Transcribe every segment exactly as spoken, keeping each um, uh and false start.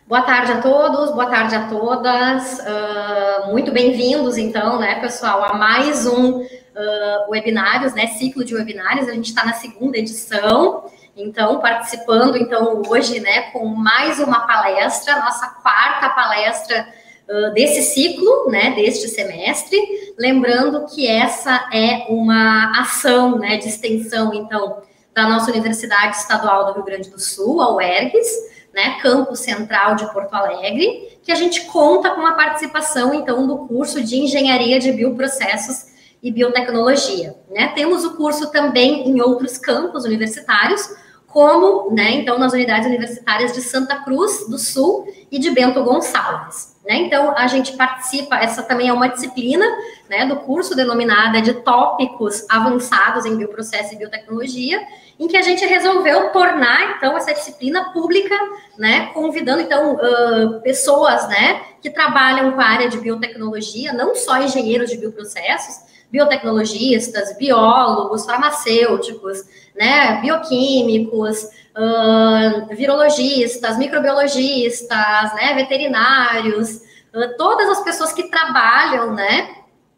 Boa tarde a todos, boa tarde a todas. Uh, muito bem-vindos, então, né, pessoal, a mais um uh, webinários, né, ciclo de webinários. A gente está na segunda edição, então, participando, então, hoje, né, com mais uma palestra, nossa quarta palestra uh, desse ciclo, né, deste semestre. Lembrando que essa é uma ação, né, de extensão, então, da nossa Universidade Estadual do Rio Grande do Sul, a U E R G S, né, Campus Central de Porto Alegre, que a gente conta com a participação, então, do curso de Engenharia de Bioprocessos e Biotecnologia, né? Temos o curso também em outros campos universitários, como, né, então, nas unidades universitárias de Santa Cruz do Sul e de Bento Gonçalves, né? Então, a gente participa, essa também é uma disciplina, né, do curso denominada de Tópicos Avançados em Bioprocesso e Biotecnologia, em que a gente resolveu tornar, então, essa disciplina pública, né, convidando, então, uh, pessoas, né, que trabalham com a área de biotecnologia, não só engenheiros de bioprocessos, biotecnologistas, biólogos, farmacêuticos, né, bioquímicos, uh, virologistas, microbiologistas, né, veterinários, uh, todas as pessoas que trabalham, né,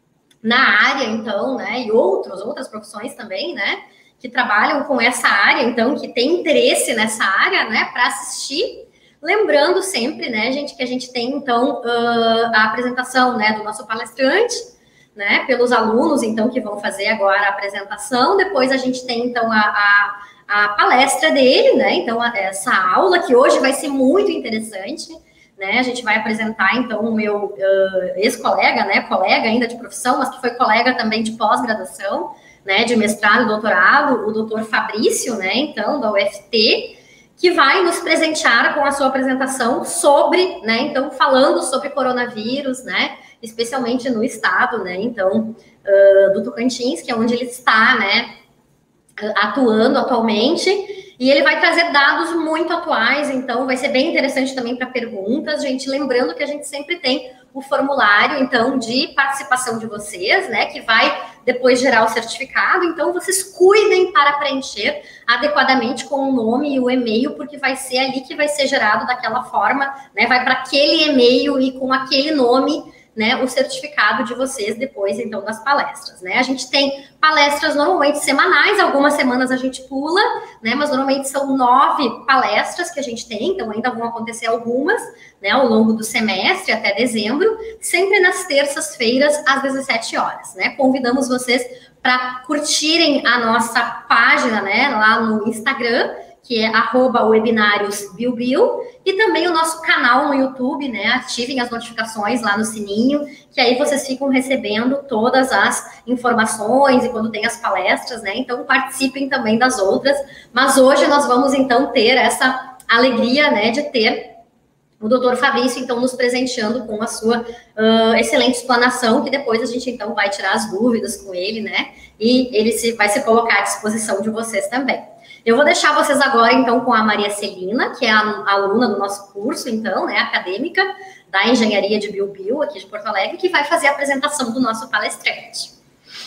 na área, então, né, e outros, outras profissões também, né, que trabalham com essa área, então, que tem interesse nessa área, né, para assistir. Lembrando sempre, né, gente, que a gente tem, então, uh, a apresentação, né, do nosso palestrante, né, pelos alunos, então, que vão fazer agora a apresentação. Depois a gente tem, então, a, a, a palestra dele, né, então, a, essa aula, que hoje vai ser muito interessante, né, a gente vai apresentar, então, o meu uh, ex-colega, né, colega ainda de profissão, mas que foi colega também de pós-graduação, né, de mestrado e doutorado, o doutor Fabrício, né, então, da U F T, que vai nos presentear com a sua apresentação sobre, né, então, falando sobre coronavírus, né, especialmente no estado, né, então, uh, do Tocantins, que é onde ele está, né, atuando atualmente, e ele vai trazer dados muito atuais, então vai ser bem interessante também para perguntas, gente, lembrando que a gente sempre tem o formulário, então, de participação de vocês, né, que vai depois gerar o certificado, então vocês cuidem para preencher adequadamente com o nome e o e-mail, porque vai ser ali que vai ser gerado daquela forma, né, vai para aquele e-mail e com aquele nome, né, o certificado de vocês depois, então, das palestras, né? A gente tem palestras normalmente semanais, algumas semanas a gente pula, né, mas normalmente são nove palestras que a gente tem, então ainda vão acontecer algumas, né, ao longo do semestre, até dezembro, sempre nas terças-feiras, às dezessete horas, né? Convidamos vocês para curtirem a nossa página, né, lá no Instagram, que é arroba webinários biobio, e também o nosso canal no YouTube, né, ativem as notificações lá no sininho, que aí vocês ficam recebendo todas as informações e quando tem as palestras, né, então participem também das outras, mas hoje nós vamos então ter essa alegria, né, de ter o doutor Fabrício, então, nos presenteando com a sua uh, excelente explanação, que depois a gente, então, vai tirar as dúvidas com ele, né, e ele se, vai se colocar à disposição de vocês também. Eu vou deixar vocês agora, então, com a Maria Celina, que é a aluna do nosso curso, então, né, acadêmica, da Engenharia de Biobio, aqui de Porto Alegre, que vai fazer a apresentação do nosso palestrante.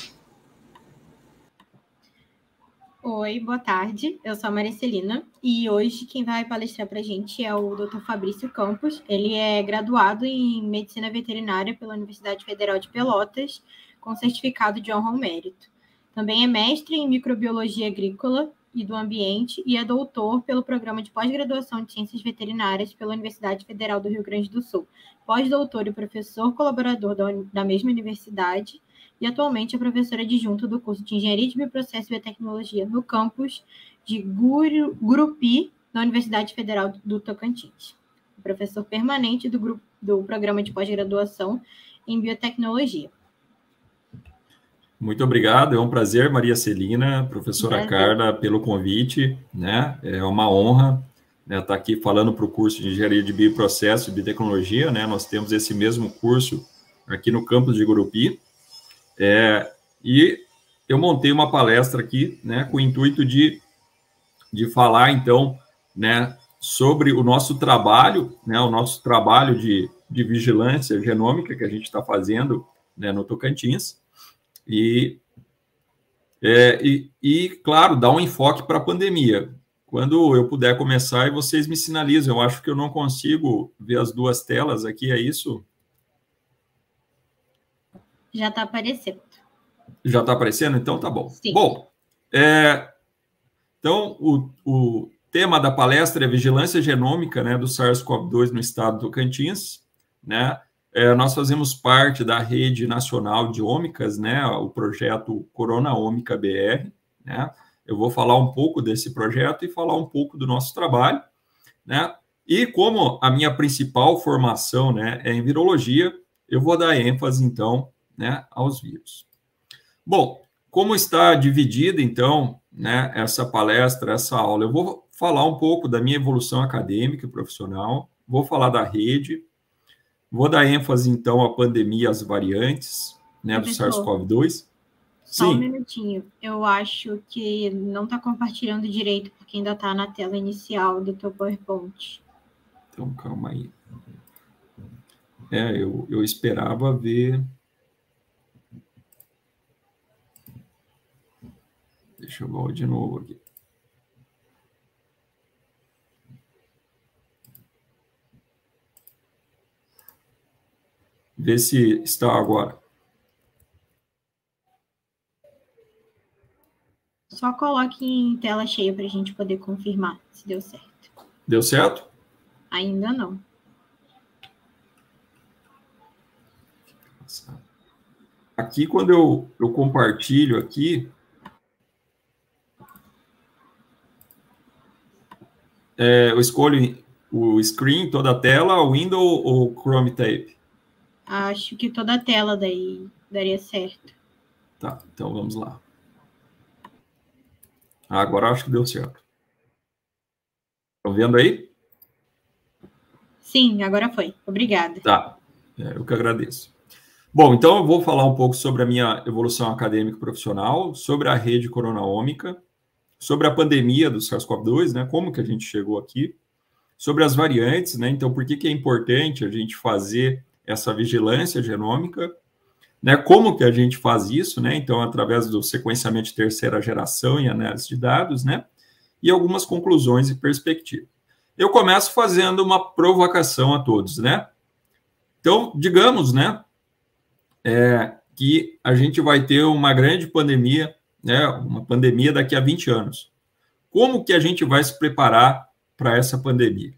Oi, boa tarde. Eu sou a Maria Celina e hoje quem vai palestrar para a gente é o doutor Fabrício Campos. Ele é graduado em Medicina Veterinária pela Universidade Federal de Pelotas, com certificado de honra ao mérito. Também é mestre em Microbiologia Agrícola e do Ambiente e é doutor pelo Programa de Pós-Graduação de Ciências Veterinárias pela Universidade Federal do Rio Grande do Sul. Pós-doutor e professor colaborador da, da mesma universidade e atualmente é professora adjunta do curso de Engenharia de Bioprocesso e Biotecnologia no campus de Guru, Gurupi, na Universidade Federal do Tocantins. Professor permanente do, grupo, do Programa de Pós-Graduação em Biotecnologia. Muito obrigado, é um prazer, Maria Celina, professora prazer. Carla, pelo convite, né? É uma honra, né, estar aqui falando para o curso de Engenharia de Bioprocesso e Biotecnologia, né? Nós temos esse mesmo curso aqui no campus de Gurupi, é, e eu montei uma palestra aqui, né, com o intuito de, de falar, então, né, sobre o nosso trabalho, né, o nosso trabalho de, de vigilância genômica que a gente está fazendo, né, no Tocantins, E, é, e, e, claro, dar um enfoque para a pandemia. quando eu puder começar e vocês me sinalizam. Eu acho que eu não consigo ver as duas telas aqui, é isso? Já está aparecendo. Já está aparecendo? Então tá bom. Sim. Bom, é, então o, o tema da palestra é Vigilância Genômica, né, do SARS-CoV dois no estado do Tocantins, né? É, nós fazemos parte da Rede Nacional de Ômicas, né, o projeto Corona Ômica B R, né? Eu vou falar um pouco desse projeto e falar um pouco do nosso trabalho, né? E como a minha principal formação, né, é em virologia, eu vou dar ênfase, então, né, aos vírus. Bom, como está dividida, então, né, essa palestra, essa aula, eu vou falar um pouco da minha evolução acadêmica e profissional, vou falar da rede, vou dar ênfase, então, à pandemia, às variantes, né, do SARS-CoV dois. Só Sim. um minutinho. Eu acho que não está compartilhando direito, porque ainda está na tela inicial do teu PowerPoint. Então, calma aí. É, eu, eu esperava ver... Deixa eu ver de novo aqui. Ver se está agora. Só coloque em tela cheia para a gente poder confirmar se deu certo. Deu certo? Ainda não. Aqui, quando eu, eu compartilho aqui, é, eu escolho o screen, toda a tela, o window ou Chrome Tab? Acho que toda a tela daí daria certo. Tá, então vamos lá. Ah, agora acho que deu certo. Estão vendo aí? Sim, agora foi. Obrigada. Tá, é, eu que agradeço. Bom, então eu vou falar um pouco sobre a minha evolução acadêmica e profissional, sobre a rede Corona Ômica, sobre a pandemia do SARS-CoV dois, né, como que a gente chegou aqui, sobre as variantes, né, então por que que é importante a gente fazer essa vigilância genômica, né, como que a gente faz isso, né, então através do sequenciamento de terceira geração e análise de dados, né, e algumas conclusões e perspectivas. Eu começo fazendo uma provocação a todos, né, então, digamos, né, é, que a gente vai ter uma grande pandemia, né, uma pandemia daqui a vinte anos. Como que a gente vai se preparar para essa pandemia?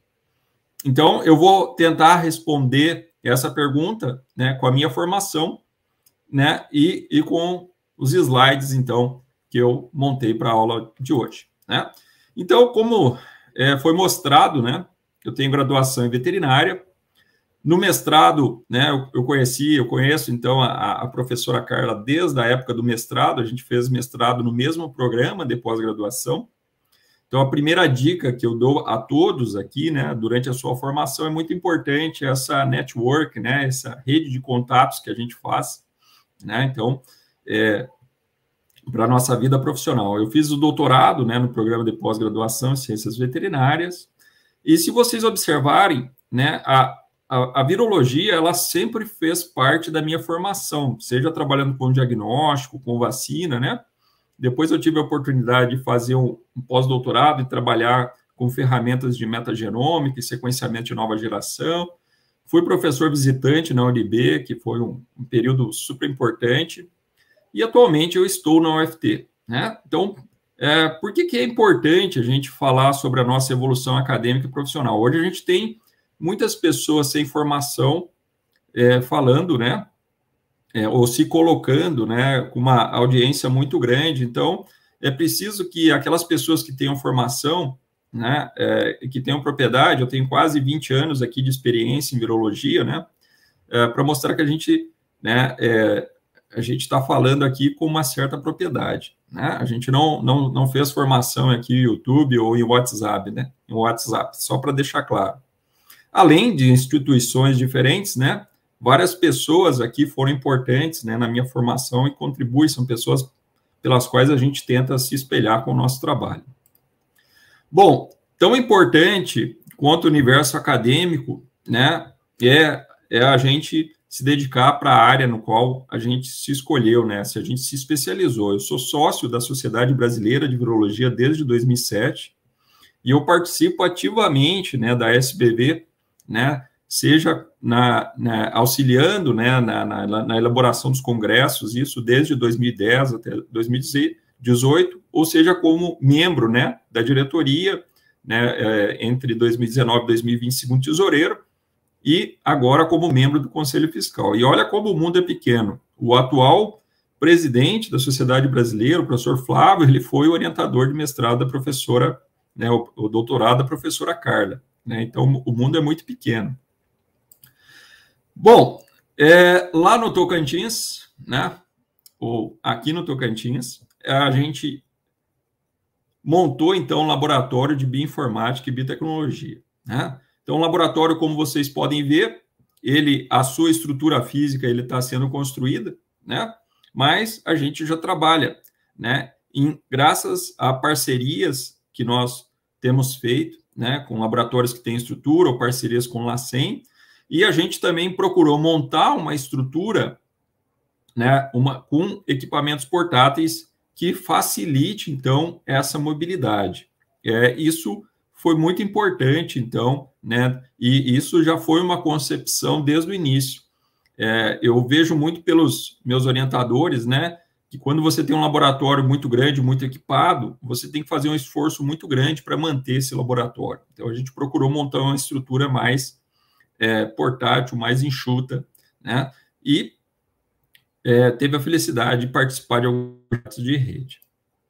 Então, eu vou tentar responder essa pergunta, né, com a minha formação, né, e, e com os slides, então, que eu montei para a aula de hoje, né? Então, como é, foi mostrado, né, eu tenho graduação em veterinária. No mestrado, né, eu, eu conheci, eu conheço, então, a, a professora Carla desde a época do mestrado. A gente fez mestrado no mesmo programa de pós-graduação. Então, a primeira dica que eu dou a todos aqui, né, durante a sua formação, é muito importante essa network, né, essa rede de contatos que a gente faz, né, então, é, para a nossa vida profissional. Eu fiz o doutorado, né, no programa de pós-graduação em ciências veterinárias, e se vocês observarem, né, a, a, a virologia, ela sempre fez parte da minha formação, seja trabalhando com diagnóstico, com vacina, né. Depois eu tive a oportunidade de fazer um, um pós-doutorado e trabalhar com ferramentas de metagenômica e sequenciamento de nova geração. Fui professor visitante na U N B, que foi um, um período super importante. E atualmente eu estou na U F T, né? Então, é, por que que é importante a gente falar sobre a nossa evolução acadêmica e profissional? Hoje a gente tem muitas pessoas sem formação é, falando, né? É, ou se colocando, né, com uma audiência muito grande. Então, é preciso que aquelas pessoas que tenham formação, né, é, que tenham propriedade, eu tenho quase vinte anos aqui de experiência em virologia, né, é, para mostrar que a gente, né, é, a gente está falando aqui com uma certa propriedade, né, a gente não, não, não fez formação aqui no YouTube ou em WhatsApp, né, em WhatsApp, só para deixar claro. Além de instituições diferentes, né, várias pessoas aqui foram importantes, né, na minha formação e contribuem, são pessoas pelas quais a gente tenta se espelhar com o nosso trabalho. Bom, tão importante quanto o universo acadêmico, né, é, é a gente se dedicar para a área no qual a gente se escolheu, né, se a gente se especializou. Eu sou sócio da Sociedade Brasileira de Virologia desde dois mil e sete, e eu participo ativamente, né, da S B V, né, seja na, na, auxiliando, né, na, na, na elaboração dos congressos, isso desde dois mil e dez até dois mil e dezoito, ou seja, como membro, né, da diretoria, né, é, entre dois mil e dezenove e dois mil e vinte, segundo tesoureiro, e agora como membro do Conselho Fiscal. E olha como o mundo é pequeno. O atual presidente da Sociedade Brasileira, o professor Flávio, ele foi o orientador de mestrado da professora, né, o, o doutorado da professora Carla, né, então o mundo é muito pequeno. Bom, é, lá no Tocantins, né, ou aqui no Tocantins, a gente montou, então, um laboratório de bioinformática e biotecnologia, né? Então, o laboratório, como vocês podem ver, ele, a sua estrutura física ele está sendo construída, né? Mas a gente já trabalha, né? Em, graças a parcerias que nós temos feito, né? Com laboratórios que têm estrutura ou parcerias com o LACEN, e a gente também procurou montar uma estrutura, né? Uma, com equipamentos portáteis que facilite, então, essa mobilidade. É, isso foi muito importante, então, né, e isso já foi uma concepção desde o início. É, eu vejo muito pelos meus orientadores, né, que quando você tem um laboratório muito grande, muito equipado, você tem que fazer um esforço muito grande para manter esse laboratório. Então, a gente procurou montar uma estrutura mais é, portátil, mais enxuta, né, e é, teve a felicidade de participar de alguns projetos de rede.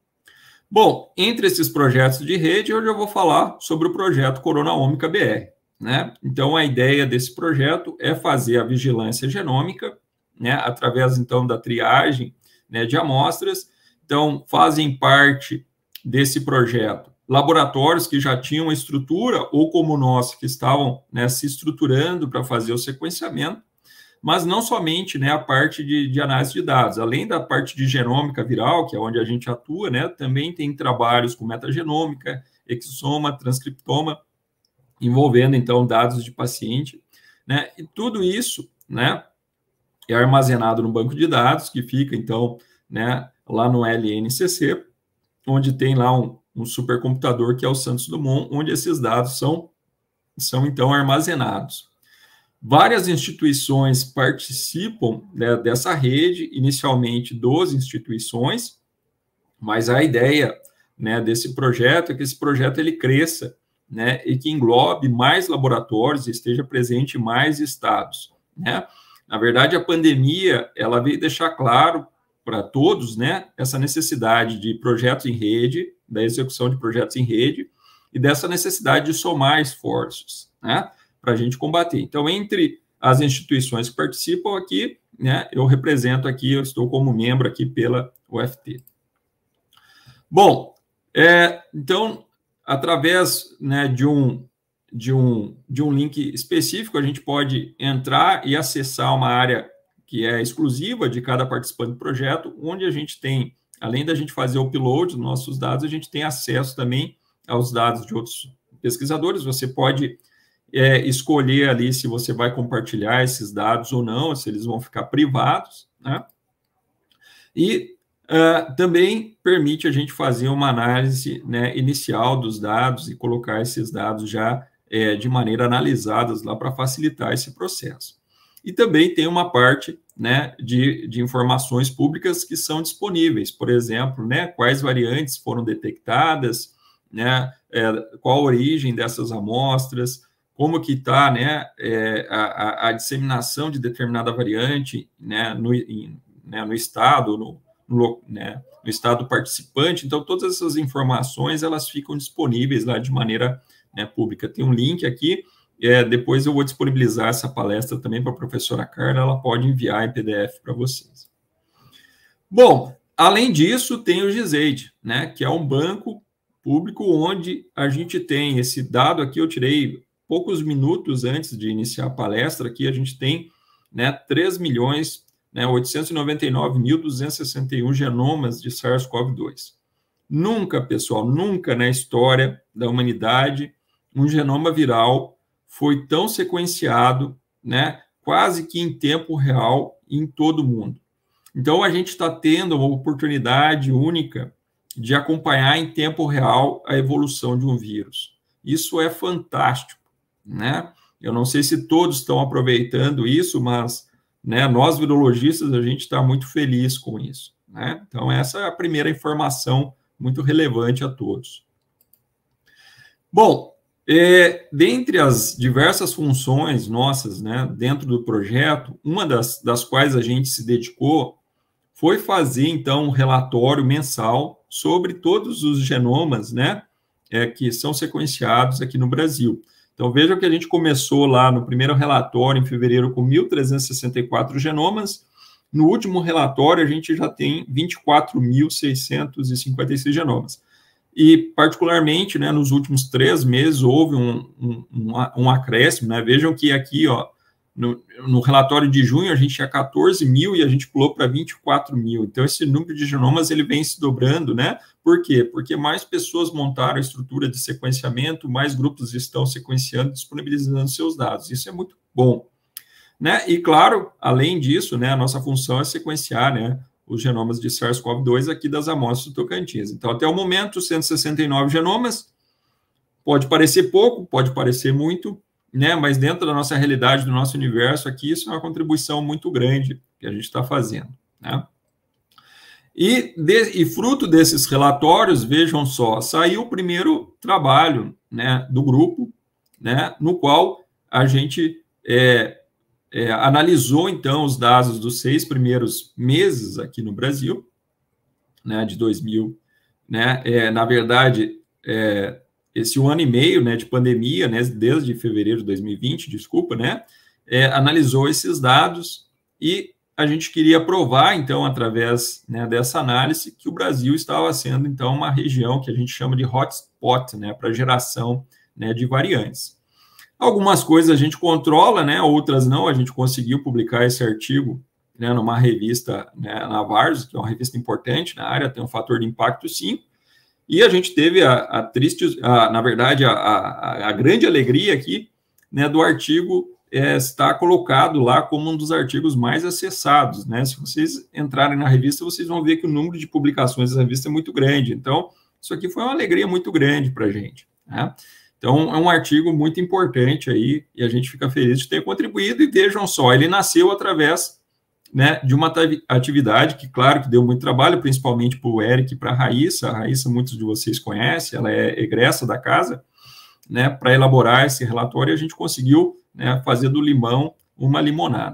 Bom, entre esses projetos de rede, hoje eu vou falar sobre o projeto Corona Ômica B R, né? Então, a ideia desse projeto é fazer a vigilância genômica, né, através, então, da triagem, né, de amostras. Então, fazem parte desse projeto laboratórios que já tinham uma estrutura, ou como nós, que estavam, né, se estruturando para fazer o sequenciamento, mas não somente, né, a parte de, de análise de dados, além da parte de genômica viral, que é onde a gente atua, né, também tem trabalhos com metagenômica, exoma, transcriptoma, envolvendo, então, dados de paciente, né, e tudo isso, né, é armazenado no banco de dados, que fica, então, né, lá no L N C C, onde tem lá um, um supercomputador, que é o Santos Dumont, onde esses dados são, são então, armazenados. Várias instituições participam, né, dessa rede, inicialmente doze instituições, mas a ideia, né, desse projeto é que esse projeto ele cresça, né, e que englobe mais laboratórios e esteja presente em mais estados, né? Na verdade, a pandemia ela veio deixar claro para todos, né, essa necessidade de projetos em rede, da execução de projetos em rede e dessa necessidade de somar esforços, né, para a gente combater. Então, entre as instituições que participam aqui, né, eu represento aqui, eu estou como membro aqui pela U F T. Bom, é, então, através, né, de, um, de, um, de um link específico, a gente pode entrar e acessar uma área que é exclusiva de cada participante do projeto, onde a gente tem, além da gente fazer o upload dos nossos dados, a gente tem acesso também aos dados de outros pesquisadores. Você pode É, escolher ali se você vai compartilhar esses dados ou não, se eles vão ficar privados, né? E uh, também permite a gente fazer uma análise, né, inicial dos dados e colocar esses dados já é, de maneira analisadas lá para facilitar esse processo. E também tem uma parte, né, de, de informações públicas que são disponíveis, por exemplo, né, quais variantes foram detectadas, né, é, qual a origem dessas amostras, como que está, né, é, a, a disseminação de determinada variante, né, no, em, né, no estado, no, no, né, no estado participante. Então, todas essas informações, elas ficam disponíveis lá de maneira, né, pública. Tem um link aqui, é, depois eu vou disponibilizar essa palestra também para a professora Carla, ela pode enviar em P D F para vocês. Bom, além disso, tem o GISAID, né, que é um banco público onde a gente tem esse dado aqui, eu tirei poucos minutos antes de iniciar a palestra, aqui a gente tem, né, três milhões, né, oitocentos e noventa e nove mil, duzentos e sessenta e um genomas de SARS-CoV dois. Nunca, pessoal, nunca na história da humanidade um genoma viral foi tão sequenciado, né, quase que em tempo real em todo o mundo. Então, a gente está tendo uma oportunidade única de acompanhar em tempo real a evolução de um vírus. Isso é fantástico, né? Eu não sei se todos estão aproveitando isso, mas, né, nós virologistas, a gente está muito feliz com isso, né? Então, essa é a primeira informação muito relevante a todos. Bom, é, dentre as diversas funções nossas, né, dentro do projeto, uma das, das quais a gente se dedicou foi fazer, então, um relatório mensal sobre todos os genomas, né, é, que são sequenciados aqui no Brasil. Então, vejam que a gente começou lá no primeiro relatório, em fevereiro, com mil trezentos e sessenta e quatro genomas. No último relatório, a gente já tem vinte e quatro mil seiscentos e cinquenta e seis genomas. E, particularmente, né, nos últimos três meses, houve um, um, um acréscimo, né? Vejam que aqui, ó, no, no relatório de junho, a gente tinha quatorze mil e a gente pulou para vinte e quatro mil. Então, esse número de genomas, ele vem se dobrando, né? Por quê? Porque mais pessoas montaram a estrutura de sequenciamento, mais grupos estão sequenciando, disponibilizando seus dados. Isso é muito bom, né? E, claro, além disso, né, a nossa função é sequenciar, né, os genomas de SARS-CoV dois aqui das amostras do Tocantins. Então, até o momento, cento e sessenta e nove genomas, pode parecer pouco, pode parecer muito, né, mas dentro da nossa realidade, do nosso universo aqui, isso é uma contribuição muito grande que a gente está fazendo, né? E, de, e fruto desses relatórios, vejam só, saiu o primeiro trabalho, né, do grupo, né, no qual a gente é, é, analisou, então, os dados dos seis primeiros meses aqui no Brasil, né, de dois mil, né, é, na verdade, é, esse um ano e meio, né, de pandemia, né, desde fevereiro de dois mil e vinte, desculpa, né, é, analisou esses dados e a gente queria provar, então, através, né, dessa análise, que o Brasil estava sendo, então, uma região que a gente chama de hotspot, né, para geração, né, de variantes. Algumas coisas a gente controla, né, outras não. A gente conseguiu publicar esse artigo, né, numa revista, né, na Varsos, que é uma revista importante na área, tem um fator de impacto cinco, e a gente teve a, a triste, a, na verdade, a, a, a grande alegria aqui, né, do artigo é, estar colocado lá como um dos artigos mais acessados, né? Se vocês entrarem na revista, vocês vão ver que o número de publicações da revista é muito grande. Então, isso aqui foi uma alegria muito grande para a gente, né? Então, é um artigo muito importante aí, e a gente fica feliz de ter contribuído, e vejam só, ele nasceu através, né, de uma atividade que, claro, que deu muito trabalho, principalmente para o Eric e para a Raíssa. A Raíssa, muitos de vocês conhecem, ela é egressa da casa, né, para elaborar esse relatório, a gente conseguiu, né, fazer do limão uma limonada.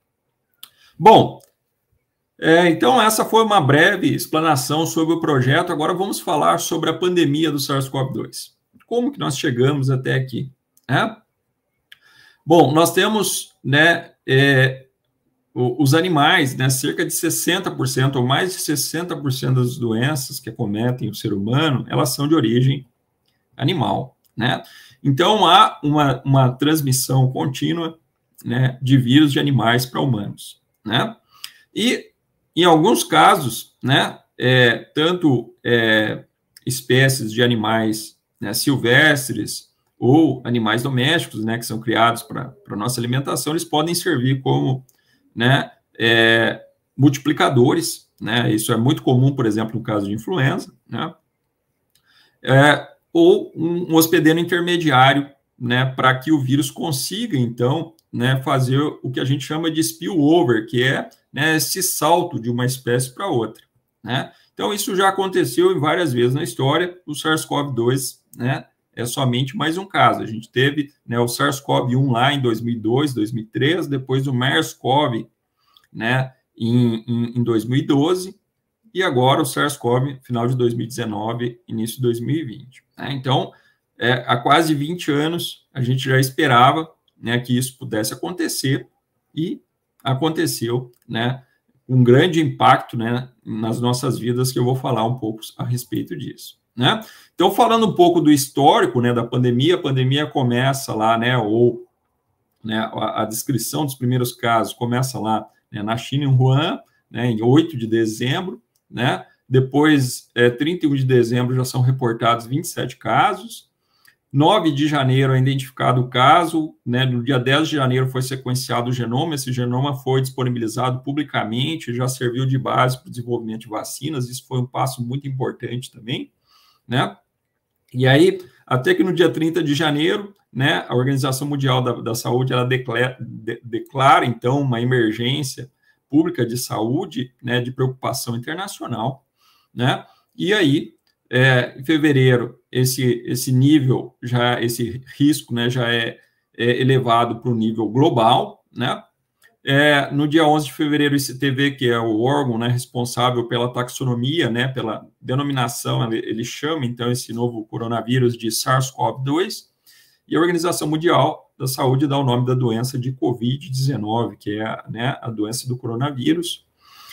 Bom, é, então essa foi uma breve explanação sobre o projeto. Agora vamos falar sobre a pandemia do SARS-CoV dois. Como que nós chegamos até aqui, né? Bom, nós temos, né, é, os animais, né, cerca de sessenta por cento ou mais de sessenta por cento das doenças que acometem o ser humano, elas são de origem animal, né? Então, há uma, uma transmissão contínua, né, de vírus de animais para humanos, né? E, em alguns casos, né, é, tanto é, espécies de animais, né, silvestres ou animais domésticos, né, que são criados para a nossa alimentação, eles podem servir como, né, é, multiplicadores, né? Isso é muito comum, por exemplo, no caso de influenza, né? É, ou um, um hospedeiro intermediário, né, para que o vírus consiga, então, né, fazer o que a gente chama de spillover, que é, né, esse salto de uma espécie para outra, né? Então, isso já aconteceu em várias vezes na história. O SARS-CoV dois, né, é somente mais um caso. A gente teve, né, o SARS-CoV um lá em dois mil e dois, dois mil e três, depois o MERS-CoV, né, em, em, em dois mil e doze, e agora o SARS-CoV, final de dois mil e dezenove, início de dois mil e vinte. Né? Então, é, há quase vinte anos, a gente já esperava, né, que isso pudesse acontecer, e aconteceu, né, um grande impacto, né, nas nossas vidas, que eu vou falar um pouco a respeito disso, né? Então, falando um pouco do histórico, né, da pandemia, a pandemia começa lá, né, ou, né, a, a descrição dos primeiros casos começa lá, né, na China, em Wuhan, né, em oito de dezembro, né? Depois, é, trinta e um de dezembro, já são reportados vinte e sete casos, nove de janeiro é identificado o caso, né, no dia dez de janeiro foi sequenciado o genoma, esse genoma foi disponibilizado publicamente, já serviu de base para o desenvolvimento de vacinas, isso foi um passo muito importante também, né? E aí, até que no dia trinta de janeiro, né, a Organização Mundial da, da Saúde, ela declara, de, declara, então, uma emergência pública de saúde, né, de preocupação internacional, né? E aí, é, em fevereiro, esse, esse nível, já esse risco, né, já é, é elevado para o nível global, né? É, no dia onze de fevereiro, o I C T V, que é o órgão, né, responsável pela taxonomia, né, pela denominação, ele, ele chama, então, esse novo coronavírus de SARS-CoV dois, e a Organização Mundial da Saúde dá o nome da doença de covid dezenove, que é, né, a doença do coronavírus.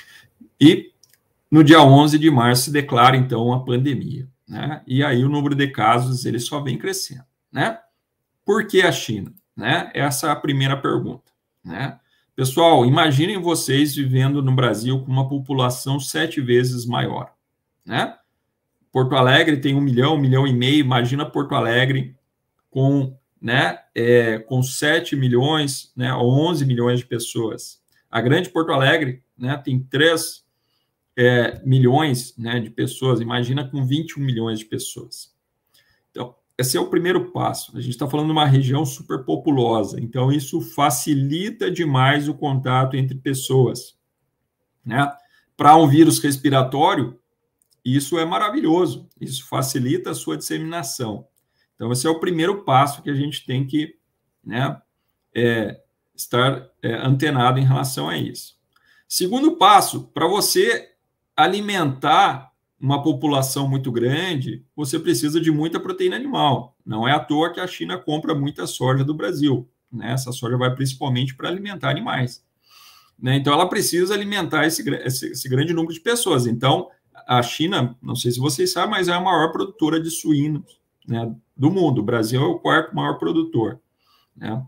E no dia onze de março se declara, então, a pandemia, né? E aí o número de casos, ele só vem crescendo, né? Por que a China? Né? Essa é a primeira pergunta, né? Pessoal, imaginem vocês vivendo no Brasil com uma população sete vezes maior, né? Porto Alegre tem um milhão, um milhão e meio, imagina Porto Alegre com, né, é, com sete milhões, né, ou onze milhões de pessoas. A grande Porto Alegre, né, tem três é, milhões, né, de pessoas, imagina com vinte e um milhões de pessoas. Então, esse é o primeiro passo. A gente está falando de uma região superpopulosa, então isso facilita demais o contato entre pessoas, né? Para um vírus respiratório, isso é maravilhoso, isso facilita a sua disseminação. Então, esse é o primeiro passo que a gente tem que, né, é, estar é, antenado em relação a isso. Segundo passo, para você alimentar uma população muito grande, você precisa de muita proteína animal. Não é à toa que a China compra muita soja do Brasil, né? Essa soja vai principalmente para alimentar animais, né? Então, ela precisa alimentar esse, esse, esse grande número de pessoas. Então, a China, não sei se vocês sabem, mas é a maior produtora de suínos, né, do mundo. O Brasil é o quarto maior produtor, né?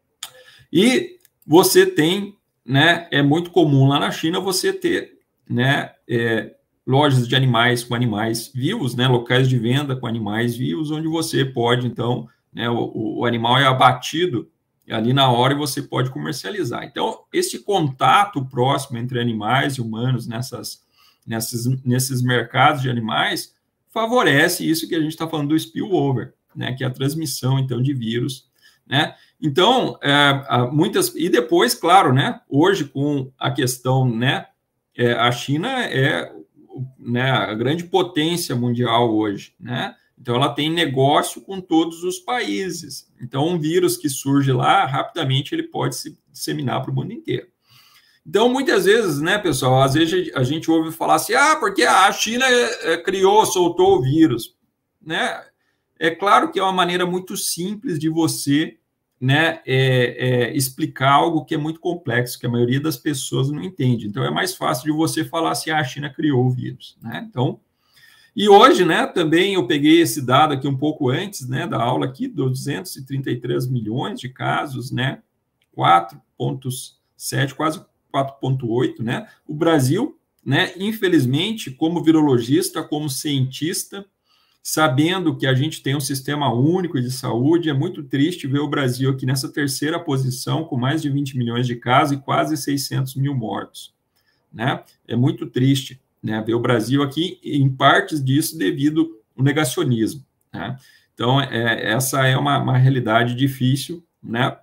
E você tem, né, é muito comum lá na China você ter, né, é, lojas de animais com animais vivos, né, locais de venda com animais vivos, onde você pode, então, né, o, o animal é abatido ali na hora e você pode comercializar. Então, esse contato próximo entre animais e humanos nessas, nessas, nesses mercados de animais favorece isso que a gente está falando do spillover, né, que é a transmissão, então, de vírus, né? Então, é, muitas... E depois, claro, né, hoje com a questão, né, é, a China é, né, a grande potência mundial hoje, né? Então, ela tem negócio com todos os países. Então, um vírus que surge lá, rapidamente ele pode se disseminar para o mundo inteiro. Então, muitas vezes, né, pessoal, às vezes a gente ouve falar assim, ah, porque a China criou, soltou o vírus, né? É claro que é uma maneira muito simples de você, né, é, é, explicar algo que é muito complexo, que a maioria das pessoas não entende. Então, é mais fácil de você falar assim, ah, a China criou o vírus, né? Então, e hoje, né, também eu peguei esse dado aqui um pouco antes, né, da aula aqui, duzentos e trinta e três milhões de casos, né, quatro vírgula sete, quase quatro vírgula oito, né? O Brasil, né, infelizmente, como virologista, como cientista, sabendo que a gente tem um sistema único de saúde, é muito triste ver o Brasil aqui nessa terceira posição, com mais de vinte milhões de casos e quase seiscentos mil mortos, né? É muito triste, né, ver o Brasil aqui, em partes disso devido ao negacionismo, né? Então, é, essa é uma, uma realidade difícil, né?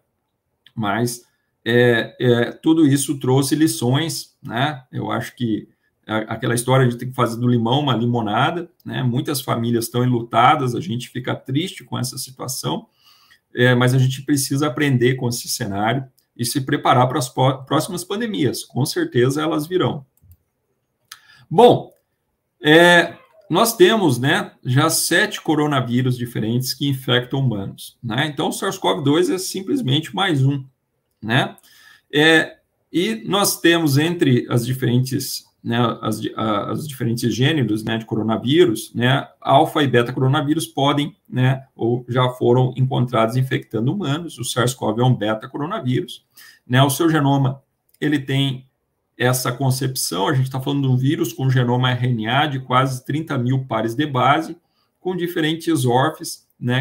Mas é, é, tudo isso trouxe lições, né? Eu acho que aquela história de ter que fazer do limão uma limonada, né? Muitas famílias estão enlutadas, a gente fica triste com essa situação, é, mas a gente precisa aprender com esse cenário e se preparar para as próximas pandemias. Com certeza elas virão. Bom, é, nós temos, né, já sete coronavírus diferentes que infectam humanos, né? Então, o SARS-CoV dois é simplesmente mais um, né? É, e nós temos entre as diferentes... Né, as, as diferentes gêneros, né, de coronavírus, né, alfa e beta coronavírus podem, né, ou já foram encontrados infectando humanos. O SARS-CoV é um beta coronavírus, né, o seu genoma, ele tem essa concepção, a gente está falando de um vírus com genoma R N A de quase trinta mil pares de base, com diferentes orfes, né,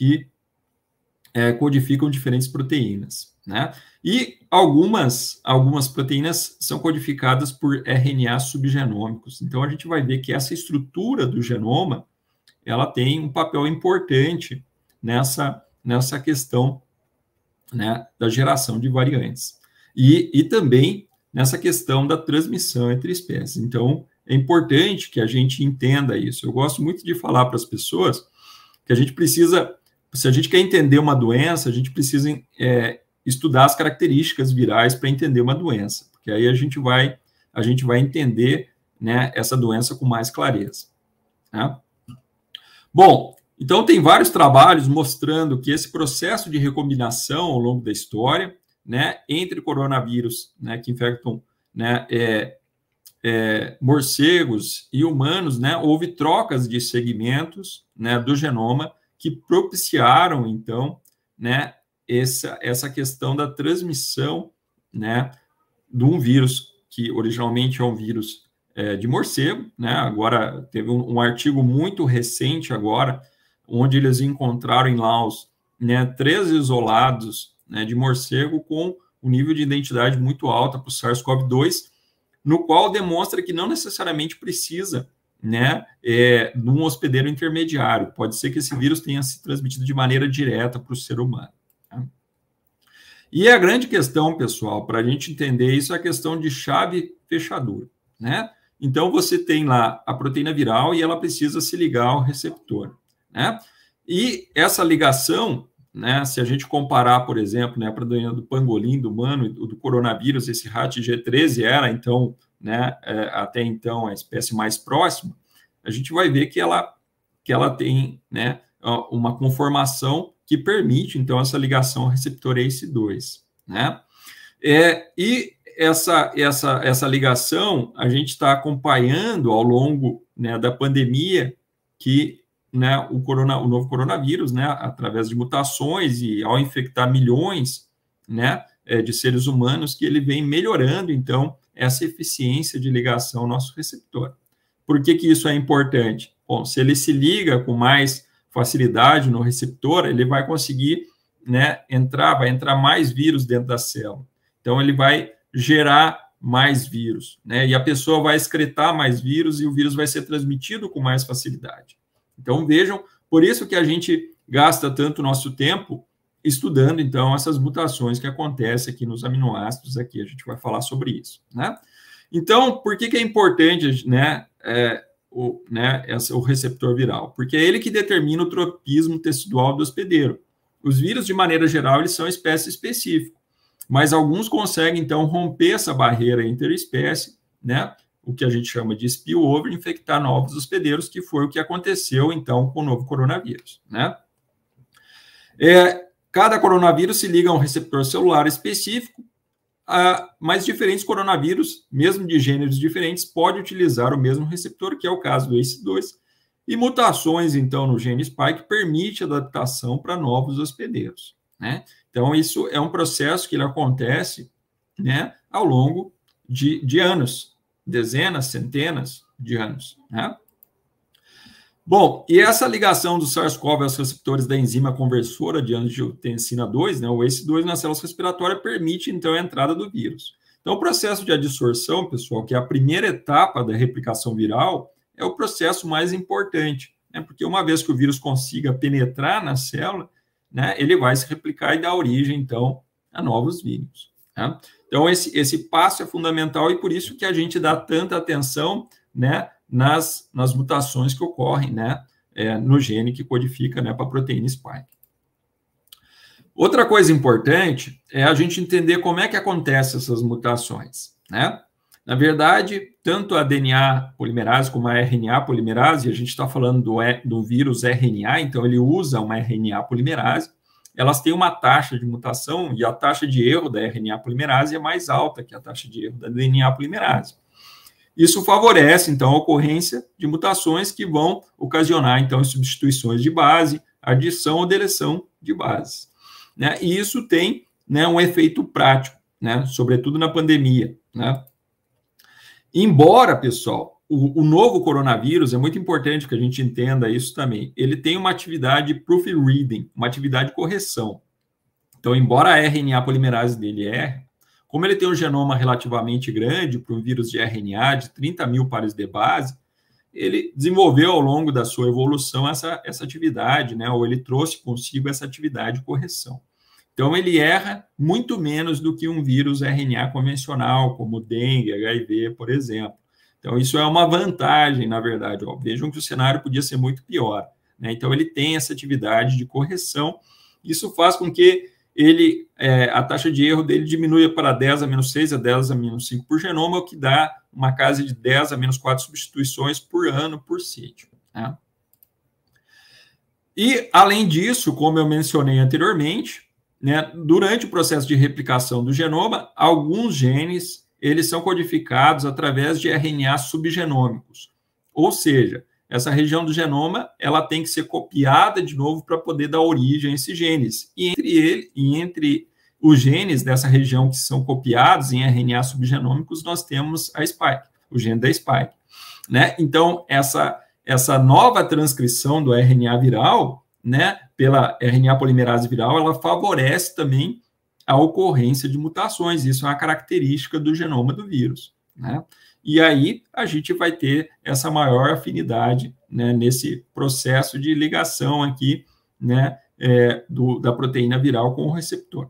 que é, codificam diferentes proteínas, né? E algumas, algumas proteínas são codificadas por R N A subgenômicos. Então, a gente vai ver que essa estrutura do genoma, ela tem um papel importante nessa, nessa questão, né, da geração de variantes. E, e também nessa questão da transmissão entre espécies. Então, é importante que a gente entenda isso. Eu gosto muito de falar para as pessoas que a gente precisa, se a gente quer entender uma doença, a gente precisa é, estudar as características virais para entender uma doença, porque aí a gente vai, a gente vai entender, né, essa doença com mais clareza. Né? Bom, então tem vários trabalhos mostrando que esse processo de recombinação ao longo da história, né, entre coronavírus, né, que infectam, né, é, é, morcegos e humanos, né, houve trocas de segmentos, né, do genoma que propiciaram, então, né, essa, essa questão da transmissão, né, de um vírus que originalmente é um vírus é, de morcego, né, agora teve um, um artigo muito recente agora, onde eles encontraram em Laos, né, três isolados, né, de morcego com um nível de identidade muito alta para o SARS-CoV dois, no qual demonstra que não necessariamente precisa, né, é, de um hospedeiro intermediário. Pode ser que esse vírus tenha se transmitido de maneira direta para o ser humano. Tá? E a grande questão, pessoal, para a gente entender isso, é a questão de chave-fechadura, né? Então, você tem lá a proteína viral e ela precisa se ligar ao receptor, né? E essa ligação, né, se a gente comparar, por exemplo, né, para a doença do pangolim, do humano, do, do coronavírus, esse R A T G treze era, então, né, é, até então, a espécie mais próxima, a gente vai ver que ela, que ela tem, né, uma conformação que permite, então, essa ligação ao receptor A C E dois, né? É, e essa, essa, essa ligação a gente está acompanhando ao longo, né, da pandemia, que, né, o, corona, o novo coronavírus, né, através de mutações e ao infectar milhões, né, de seres humanos, que ele vem melhorando, então, essa eficiência de ligação ao nosso receptor. Por que que isso é importante? Bom, se ele se liga com mais facilidade no receptor, ele vai conseguir, né, entrar, vai entrar mais vírus dentro da célula. Então, ele vai gerar mais vírus, né, e a pessoa vai excretar mais vírus e o vírus vai ser transmitido com mais facilidade. Então, vejam, por isso que a gente gasta tanto nosso tempo estudando, então, essas mutações que acontecem aqui nos aminoácidos, aqui a gente vai falar sobre isso, né? Então, por que que é importante, né, é, o, né, essa, o receptor viral? Porque é ele que determina o tropismo tecidual do hospedeiro. Os vírus, de maneira geral, eles são espécie específica, mas alguns conseguem, então, romper essa barreira interespécie, né, o que a gente chama de spillover, infectar novos hospedeiros, que foi o que aconteceu, então, com o novo coronavírus, né? É, cada coronavírus se liga a um receptor celular específico, ah, mas diferentes coronavírus, mesmo de gêneros diferentes, podem utilizar o mesmo receptor, que é o caso do A C E dois, e mutações, então, no gene spike permite adaptação para novos hospedeiros, né? Então, isso é um processo que ele acontece, né, ao longo de, de anos, dezenas, centenas de anos, né? Bom, e essa ligação do SARS-CoV aos receptores da enzima conversora de angiotensina dois, né, o A C E dois nas células respiratórias, permite, então, a entrada do vírus. Então, o processo de adsorção, pessoal, que é a primeira etapa da replicação viral, é o processo mais importante, né, porque uma vez que o vírus consiga penetrar na célula, né, ele vai se replicar e dar origem, então, a novos vírus. Né? Então, esse, esse passo é fundamental e por isso que a gente dá tanta atenção, né, nas, nas mutações que ocorrem, né, é, no gene que codifica, né, para a proteína spike. Outra coisa importante é a gente entender como é que acontecem essas mutações, né? Na verdade, tanto a D N A polimerase como a R N A polimerase, a gente está falando do, do vírus R N A, então ele usa uma R N A polimerase, elas têm uma taxa de mutação e a taxa de erro da R N A polimerase é mais alta que a taxa de erro da D N A polimerase. Isso favorece, então, a ocorrência de mutações que vão ocasionar, então, substituições de base, adição ou deleção de bases, né? E isso tem, né, um efeito prático, né, sobretudo na pandemia, né? Embora, pessoal, o, o novo coronavírus, é muito importante que a gente entenda isso também, ele tem uma atividade proofreading, uma atividade de correção. Então, embora a R N A polimerase dele erre, como ele tem um genoma relativamente grande para um vírus de R N A de trinta mil pares de base, ele desenvolveu ao longo da sua evolução essa, essa atividade, né? Ou ele trouxe consigo essa atividade de correção. Então, ele erra muito menos do que um vírus R N A convencional, como dengue, H I V, por exemplo. Então, isso é uma vantagem, na verdade. Ó. Vejam que o cenário podia ser muito pior, né? Então, ele tem essa atividade de correção. Isso faz com que ele, é, a taxa de erro dele diminua para dez a menos seis, a dez a menos cinco por genoma, o que dá uma casa de dez a menos quatro substituições por ano por sítio. Né? E, além disso, como eu mencionei anteriormente, né, durante o processo de replicação do genoma, alguns genes eles são codificados através de R N A subgenômicos. Ou seja, essa região do genoma ela tem que ser copiada de novo para poder dar origem a esses genes. E entre, ele, e entre os genes dessa região que são copiados em R N A subgenômicos, nós temos a spike, o gene da spike. Né? Então, essa, essa nova transcrição do R N A viral, né, pela R N A polimerase viral, ela favorece também a ocorrência de mutações. Isso é uma característica do genoma do vírus. Né? E aí a gente vai ter essa maior afinidade, né, nesse processo de ligação aqui, né, é, do, da proteína viral com o receptor.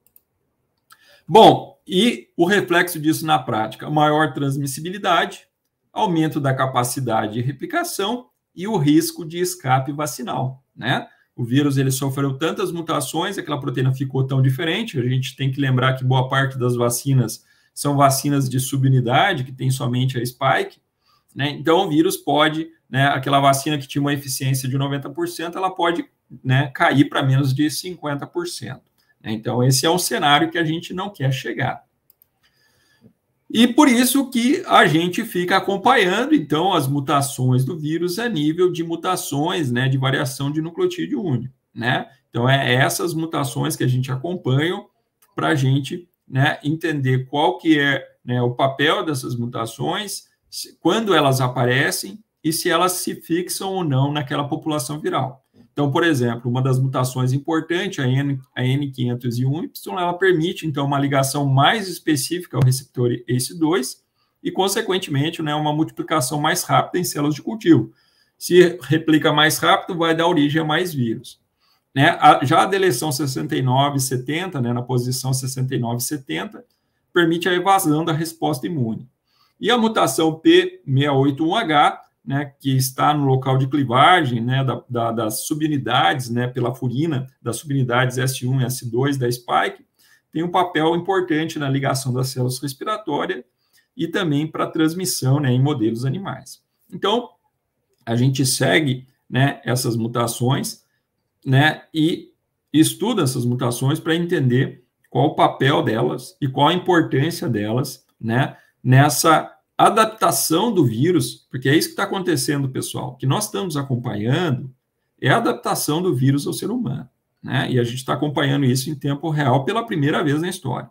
Bom, e o reflexo disso na prática? Maior transmissibilidade, aumento da capacidade de replicação e o risco de escape vacinal, né? O vírus ele sofreu tantas mutações, aquela proteína ficou tão diferente. A gente tem que lembrar que boa parte das vacinas são vacinas de subunidade, que tem somente a spike, né? Então, o vírus pode, né, aquela vacina que tinha uma eficiência de noventa por cento, ela pode, né, cair para menos de cinquenta por cento. Né? Então, esse é um cenário que a gente não quer chegar. E por isso que a gente fica acompanhando, então, as mutações do vírus a nível de mutações, né, de variação de nucleotídeo único, né? Então, é essas mutações que a gente acompanha para a gente, né, entender qual que é, né, o papel dessas mutações, quando elas aparecem e se elas se fixam ou não naquela população viral. Então, por exemplo, uma das mutações importantes, a N quinhentos e um Y, ela permite, então, uma ligação mais específica ao receptor A C E dois e, consequentemente, né, uma multiplicação mais rápida em células de cultivo. Se replica mais rápido, vai dar origem a mais vírus. Né? A, já a deleção sessenta e nove setenta, né, na posição sessenta e nove setenta, permite a evasão da resposta imune. E a mutação P seis oito um H, né, que está no local de clivagem, né, da, da, das subunidades, né, pela furina, das subunidades S um e S dois da spike, tem um papel importante na ligação das células respiratórias e também para transmissão, né, em modelos animais. Então, a gente segue, né, essas mutações, né, e estuda essas mutações para entender qual o papel delas e qual a importância delas, né, nessa adaptação do vírus, porque é isso que está acontecendo, pessoal. O que nós estamos acompanhando é a adaptação do vírus ao ser humano, né? E a gente está acompanhando isso em tempo real pela primeira vez na história,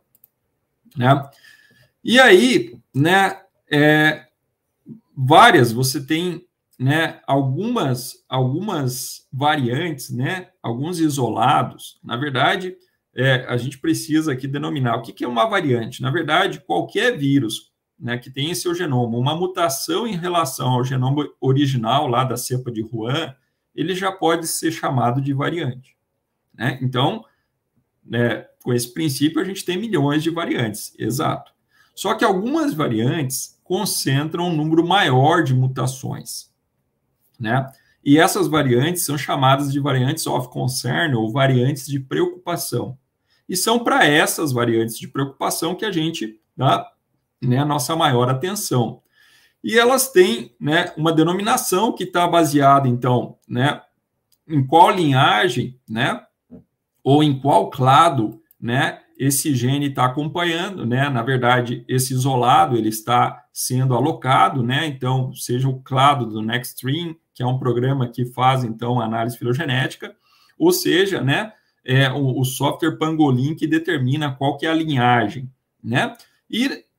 né? E aí, né, é, várias, você tem, né, algumas, algumas variantes, né, alguns isolados. Na verdade, é, a gente precisa aqui denominar o que, que é uma variante. Na verdade, qualquer vírus, né, que tem em seu genoma uma mutação em relação ao genoma original lá da cepa de Wuhan, ele já pode ser chamado de variante. Né? Então, né, com esse princípio, a gente tem milhões de variantes, exato. Só que algumas variantes concentram um número maior de mutações. Né? E essas variantes são chamadas de variantes of concern, ou variantes de preocupação. E são para essas variantes de preocupação que a gente dá, né, a nossa maior atenção. E elas têm, né, uma denominação que está baseada, então, né, em qual linhagem, né, ou em qual clado, né, esse gene está acompanhando, né, na verdade, esse isolado, ele está sendo alocado, né, então, seja o clado do Nextstream, que é um programa que faz, então, análise filogenética, ou seja, né, é, o, o software Pangolin que determina qual que é a linhagem, né, e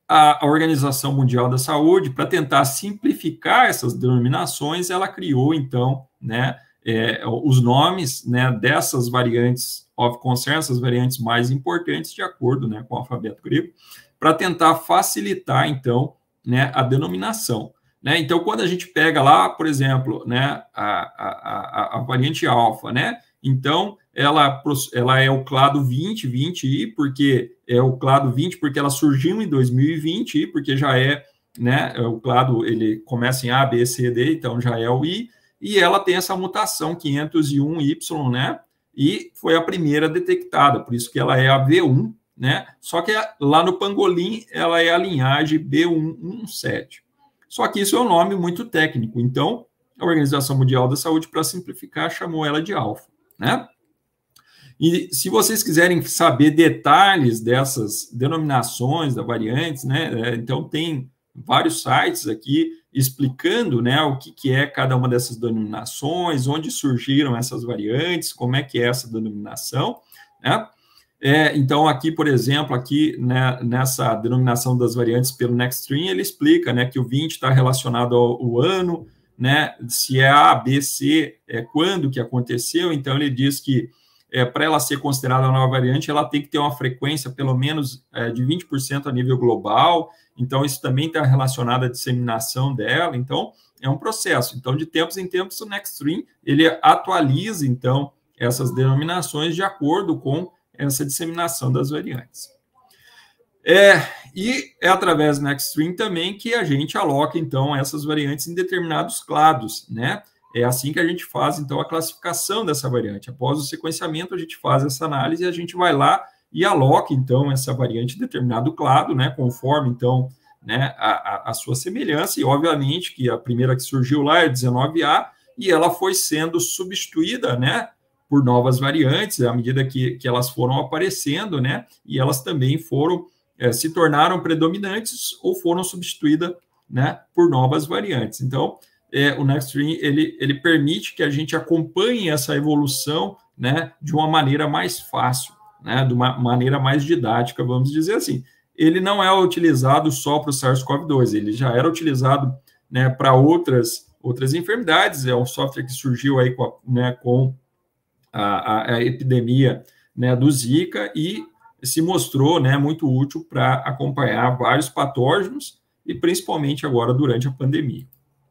a Organização Mundial da Saúde, para tentar simplificar essas denominações, ela criou, então, né, é, os nomes, né, dessas variantes of concern, essas variantes mais importantes, de acordo, né, com o alfabeto grego, para tentar facilitar, então, né, a denominação. Né? Então, quando a gente pega lá, por exemplo, né, a, a, a, a variante alfa, né, então, ela, ela é o clado vinte, vinte I, porque é o clado vinte, porque ela surgiu em dois mil e vinte, I, porque já é, né, o clado, ele começa em A, B, C, D, então já é o I, e ela tem essa mutação quinhentos e um Y, né, e foi a primeira detectada, por isso que ela é a V um, né, só que lá no pangolim, ela é a linhagem B um um sete. Só que isso é um nome muito técnico, então, a Organização Mundial da Saúde, para simplificar, chamou ela de alfa, né? E se vocês quiserem saber detalhes dessas denominações da variantes, né, então tem vários sites aqui explicando, né, o que, que é cada uma dessas denominações, onde surgiram essas variantes, como é que é essa denominação, né? É, então, aqui, por exemplo, aqui, né, nessa denominação das variantes pelo Nextstream, ele explica, né, que o vinte está relacionado ao, ao ano, né, se é A, B, C, é quando que aconteceu, então ele diz que é, para ela ser considerada uma nova variante, ela tem que ter uma frequência pelo menos é, de vinte por cento a nível global, então isso também está relacionado à disseminação dela, então é um processo. Então, de tempos em tempos, o Nextstream, ele atualiza, então, essas denominações de acordo com essa disseminação das variantes. É, e é através do Nextstream também que a gente aloca, então, essas variantes em determinados clados, né? É assim que a gente faz, então, a classificação dessa variante. Após o sequenciamento, a gente faz essa análise e a gente vai lá e aloca, então, essa variante em determinado clado, né? Conforme, então, né, a, a, a sua semelhança. E, obviamente, que a primeira que surgiu lá é dezenove A e ela foi sendo substituída, né, por novas variantes, à medida que, que elas foram aparecendo, né? E elas também foram... É, se tornaram predominantes ou foram substituídas, né, por novas variantes. Então, é, o Nextstream, ele, ele permite que a gente acompanhe essa evolução, né, de uma maneira mais fácil, né, de uma maneira mais didática, vamos dizer assim. Ele não é utilizado só para o SARS-CoV dois, ele já era utilizado, né, para outras, outras enfermidades, é um software que surgiu aí com a, né, com a, a, a epidemia, né, do Zika e se mostrou, né, muito útil para acompanhar vários patógenos e principalmente agora durante a pandemia.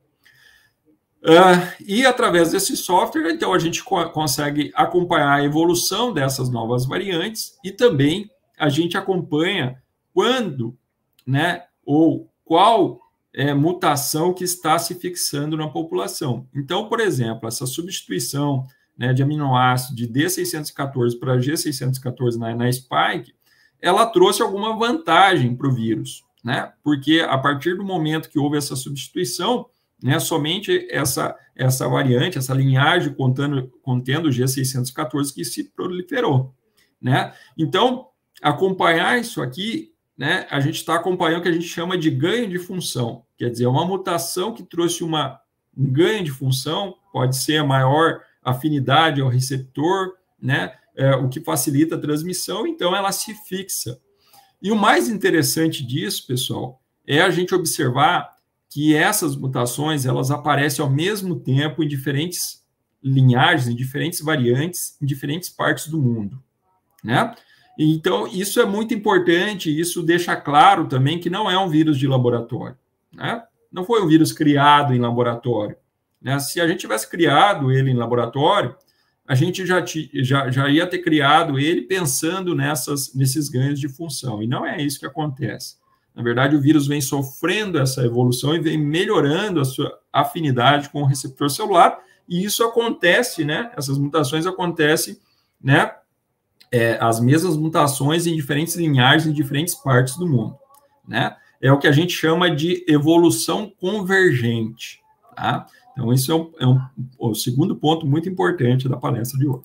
Uh, e através desse software, então, a gente co consegue acompanhar a evolução dessas novas variantes e também a gente acompanha quando, né, ou qual é, mutação que está se fixando na população. Então, por exemplo, essa substituição, né, de aminoácido de D seiscentos e quatorze para G seiscentos e quatorze na, na spike, ela trouxe alguma vantagem para o vírus, né? Porque a partir do momento que houve essa substituição, né, somente essa, essa variante, essa linhagem contendo, contendo G seiscentos e quatorze que se proliferou, né? Então, acompanhar isso aqui, né, a gente está acompanhando o que a gente chama de ganho de função, quer dizer, uma mutação que trouxe uma, um ganho de função, pode ser a maior afinidade ao receptor, né, é, o que facilita a transmissão, então ela se fixa. E o mais interessante disso, pessoal, é a gente observar que essas mutações, elas aparecem ao mesmo tempo em diferentes linhagens, em diferentes variantes, em diferentes partes do mundo, né? Então, isso é muito importante, isso deixa claro também que não é um vírus de laboratório, né? Não foi um vírus criado em laboratório. Né? Se a gente tivesse criado ele em laboratório, a gente já, já, já ia ter criado ele pensando nessas, nesses ganhos de função, e não é isso que acontece. Na verdade, o vírus vem sofrendo essa evolução e vem melhorando a sua afinidade com o receptor celular, e isso acontece, né? Essas mutações acontecem, né? É, as mesmas mutações em diferentes linhagens, em diferentes partes do mundo, né? É o que a gente chama de evolução convergente, tá? Então, esse é, um, é um, o segundo ponto muito importante da palestra de hoje.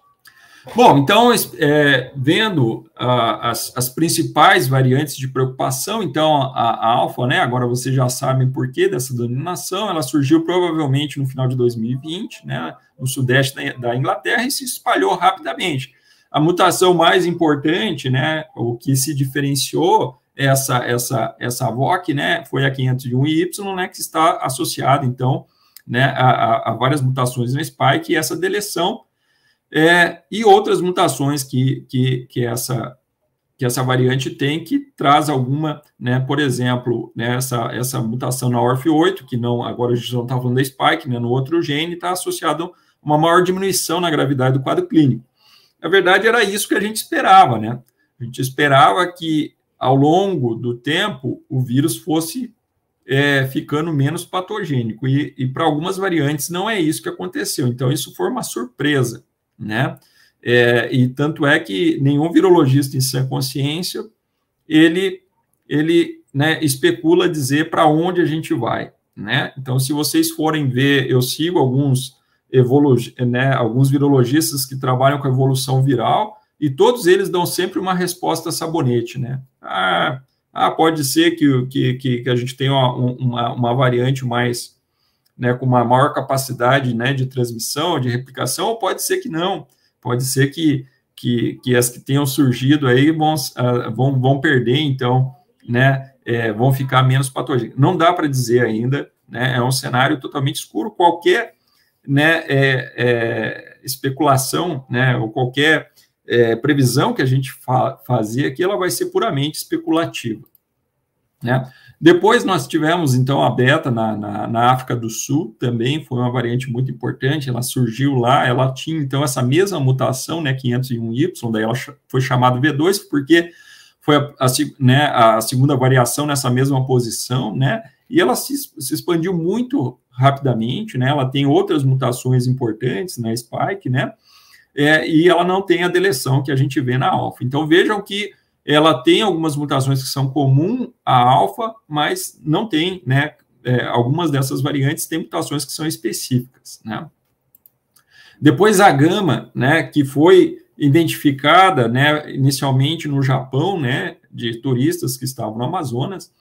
Bom, então, é, vendo a, as, as principais variantes de preocupação, então, a, a alfa, né, agora vocês já sabem por que dessa denominação, ela surgiu provavelmente no final de dois mil e vinte, né, no sudeste da, da Inglaterra, e se espalhou rapidamente. A mutação mais importante, né, o que se diferenciou, essa, essa, essa V O C, né, foi a quinhentos e um Y, né, que está associada, então, né, a, a várias mutações no spike, e essa deleção, é, e outras mutações que, que, que, essa, que essa variante tem, que traz alguma, né, por exemplo, né, essa, essa mutação na O R F oito, que não, agora a gente não está falando da spike, né, no outro gene, está associado a uma maior diminuição na gravidade do quadro clínico. Na verdade, era isso que a gente esperava, né? A gente esperava que, ao longo do tempo, o vírus fosse é, ficando menos patogênico, e, e para algumas variantes não é isso que aconteceu, então isso foi uma surpresa, né? É, e tanto é que nenhum virologista em sã consciência, ele, ele né, especula dizer para onde a gente vai, né? Então, se vocês forem ver, eu sigo alguns, evolu né, alguns virologistas que trabalham com evolução viral, e todos eles dão sempre uma resposta sabonete, né? Ah, ah pode ser que, que, que a gente tenha uma, uma, uma variante mais, né, com uma maior capacidade, né, de transmissão, de replicação, ou pode ser que não. Pode ser que, que, que as que tenham surgido aí vão, uh, vão, vão perder, então, né, é, vão ficar menos patogênicas. Não dá para dizer ainda, né, é um cenário totalmente escuro. Qualquer, né, é, é, especulação, né, ou qualquer É, previsão que a gente fa fazia aqui, ela vai ser puramente especulativa, né? Depois nós tivemos, então, a beta na, na, na África do Sul, também foi uma variante muito importante, ela surgiu lá, ela tinha, então, essa mesma mutação, né, quinhentos e um Y, daí ela foi chamada V dois, porque foi a, a, né, a segunda variação nessa mesma posição, né, e ela se, se expandiu muito rapidamente, né, ela tem outras mutações importantes na spike, né, É, e ela não tem a deleção que a gente vê na alfa. Então, vejam que ela tem algumas mutações que são comuns à alfa, mas não tem, né, é, algumas dessas variantes têm mutações que são específicas, né. Depois a gama, né, que foi identificada, né, inicialmente no Japão, né, de turistas que estavam no Amazonas,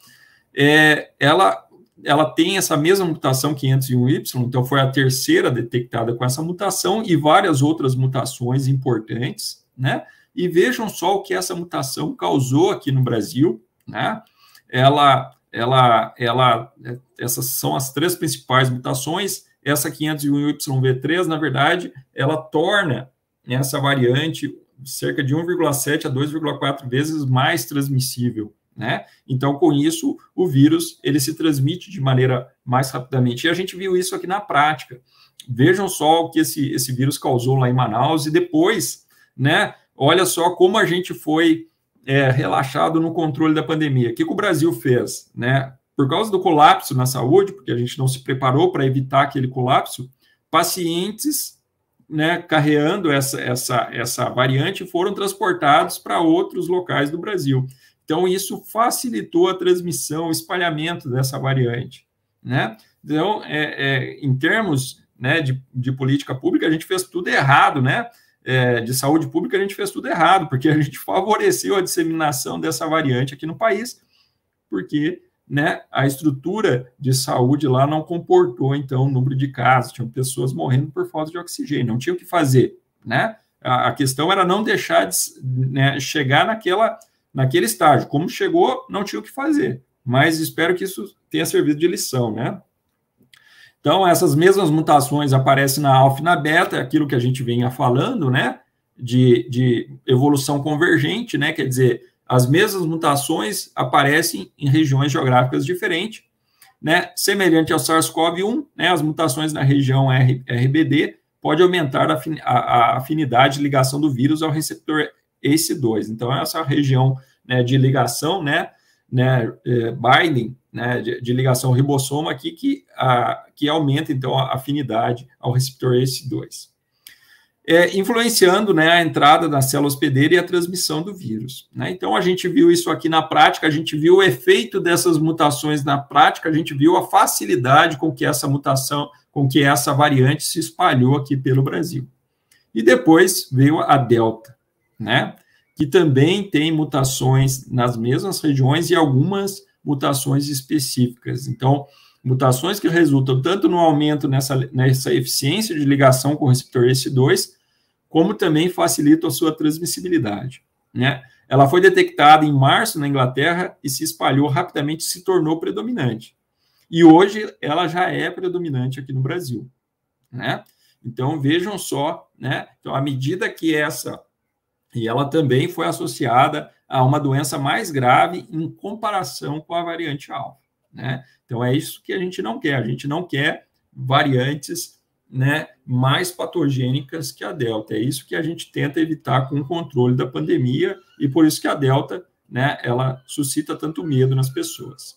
é, ela... ela tem essa mesma mutação quinhentos e um Y, então foi a terceira detectada com essa mutação, e várias outras mutações importantes, né? E vejam só o que essa mutação causou aqui no Brasil, né? Ela, ela, ela, essas são as três principais mutações. Essa quinhentos e um Y V três, na verdade, ela torna essa variante cerca de um vírgula sete a dois vírgula quatro vezes mais transmissível, né? Então, com isso, o vírus ele se transmite de maneira mais rapidamente. E a gente viu isso aqui na prática. Vejam só o que esse, esse vírus causou lá em Manaus, e depois, né, olha só como a gente foi é, relaxado no controle da pandemia. O que, que o Brasil fez? Né? Por causa do colapso na saúde, porque a gente não se preparou para evitar aquele colapso, pacientes, né, carreando essa, essa, essa variante foram transportados para outros locais do Brasil. Então, isso facilitou a transmissão, o espalhamento dessa variante, né? Então, é, é, em termos, né, de, de política pública, a gente fez tudo errado, né? É, de saúde pública, a gente fez tudo errado, porque a gente favoreceu a disseminação dessa variante aqui no país, porque, né, a estrutura de saúde lá não comportou, então, o número de casos, tinham pessoas morrendo por falta de oxigênio, não tinha o que fazer, né? A, a questão era não deixar de, né, chegar naquela... naquele estágio. Como chegou, não tinha o que fazer, mas espero que isso tenha servido de lição, né? Então, essas mesmas mutações aparecem na alfa e na beta, é aquilo que a gente vinha falando, né, de, de evolução convergente, né, quer dizer, as mesmas mutações aparecem em regiões geográficas diferentes, né, semelhante ao SARS-CoV um, né, as mutações na região R B D pode aumentar a, a, a afinidade de ligação do vírus ao receptor A C E dois. Então, essa região, né, de ligação, né, né, é, binding, né, de, de ligação ribossoma aqui, que, a, que aumenta, então, a afinidade ao receptor A C E dois. É, influenciando, né, a entrada da célula hospedeira e a transmissão do vírus, né? Então, a gente viu isso aqui na prática, a gente viu o efeito dessas mutações na prática, a gente viu a facilidade com que essa mutação, com que essa variante se espalhou aqui pelo Brasil. E depois veio a Delta, né, que também tem mutações nas mesmas regiões e algumas mutações específicas. Então, mutações que resultam tanto no aumento nessa, nessa eficiência de ligação com o receptor A C E dois, como também facilitam a sua transmissibilidade, né? Ela foi detectada em março na Inglaterra e se espalhou rapidamente, se tornou predominante. E hoje ela já é predominante aqui no Brasil, né? Então, vejam só, né? Então, à medida que essa... E ela também foi associada a uma doença mais grave em comparação com a variante alfa, né? Então, é isso que a gente não quer. A gente não quer variantes, né, mais patogênicas que a Delta. É isso que a gente tenta evitar com o controle da pandemia e por isso que a Delta, né, ela suscita tanto medo nas pessoas.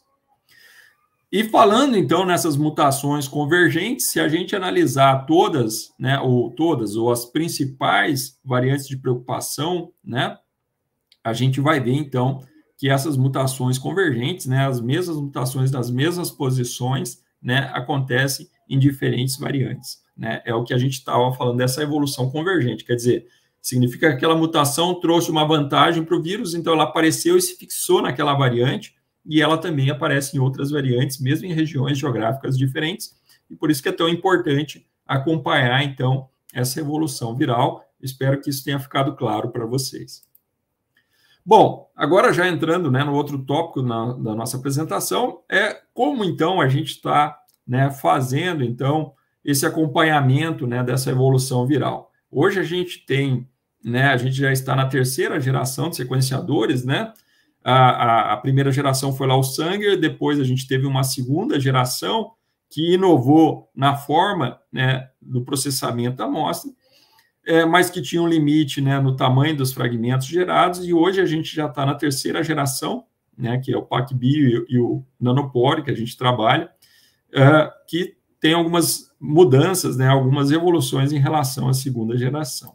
E falando, então, nessas mutações convergentes, se a gente analisar todas, né, ou todas, ou as principais variantes de preocupação, né, a gente vai ver, então, que essas mutações convergentes, né, as mesmas mutações das mesmas posições, né, acontecem em diferentes variantes, né? É o que a gente estava falando dessa evolução convergente, quer dizer, significa que aquela mutação trouxe uma vantagem para o vírus, então ela apareceu e se fixou naquela variante, e ela também aparece em outras variantes, mesmo em regiões geográficas diferentes, e por isso que é tão importante acompanhar, então, essa evolução viral. Espero que isso tenha ficado claro para vocês. Bom, agora já entrando, né, no outro tópico na, da nossa apresentação, é como, então, a gente está, né, fazendo, então, esse acompanhamento, né, dessa evolução viral. Hoje a gente tem, né, a gente já está na terceira geração de sequenciadores, né? A, a, a primeira geração foi lá o Sanger, depois a gente teve uma segunda geração que inovou na forma, né, do processamento da amostra, é, mas que tinha um limite, né, no tamanho dos fragmentos gerados, e hoje a gente já está na terceira geração, né, que é o PacBio e, e o Nanopore, que a gente trabalha, é, que tem algumas mudanças, né, algumas evoluções em relação à segunda geração.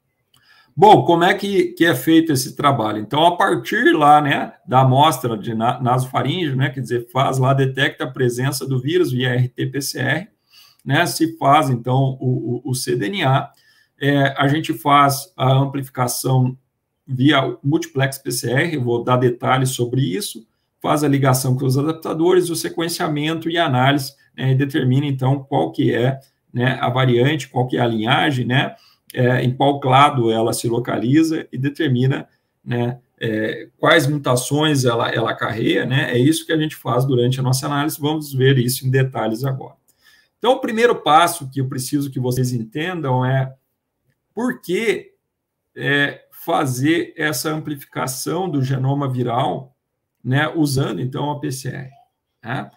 Bom, como é que, que é feito esse trabalho? Então, a partir lá, né, da amostra de nasofaríngeo, né, quer dizer, faz lá, detecta a presença do vírus via R T P C R, né, se faz, então, o, o, o cDNA, é, a gente faz a amplificação via multiplex P C R, vou dar detalhes sobre isso, faz a ligação com os adaptadores, o sequenciamento e a análise, né, e determina, então, qual que é, né, a variante, qual que é a linhagem, né, É, em qual clado ela se localiza e determina, né, é, quais mutações ela, ela carrega, né, é isso que a gente faz durante a nossa análise, vamos ver isso em detalhes agora. Então, o primeiro passo que eu preciso que vocês entendam é por que é, fazer essa amplificação do genoma viral, né, usando, então, a P C R. Né?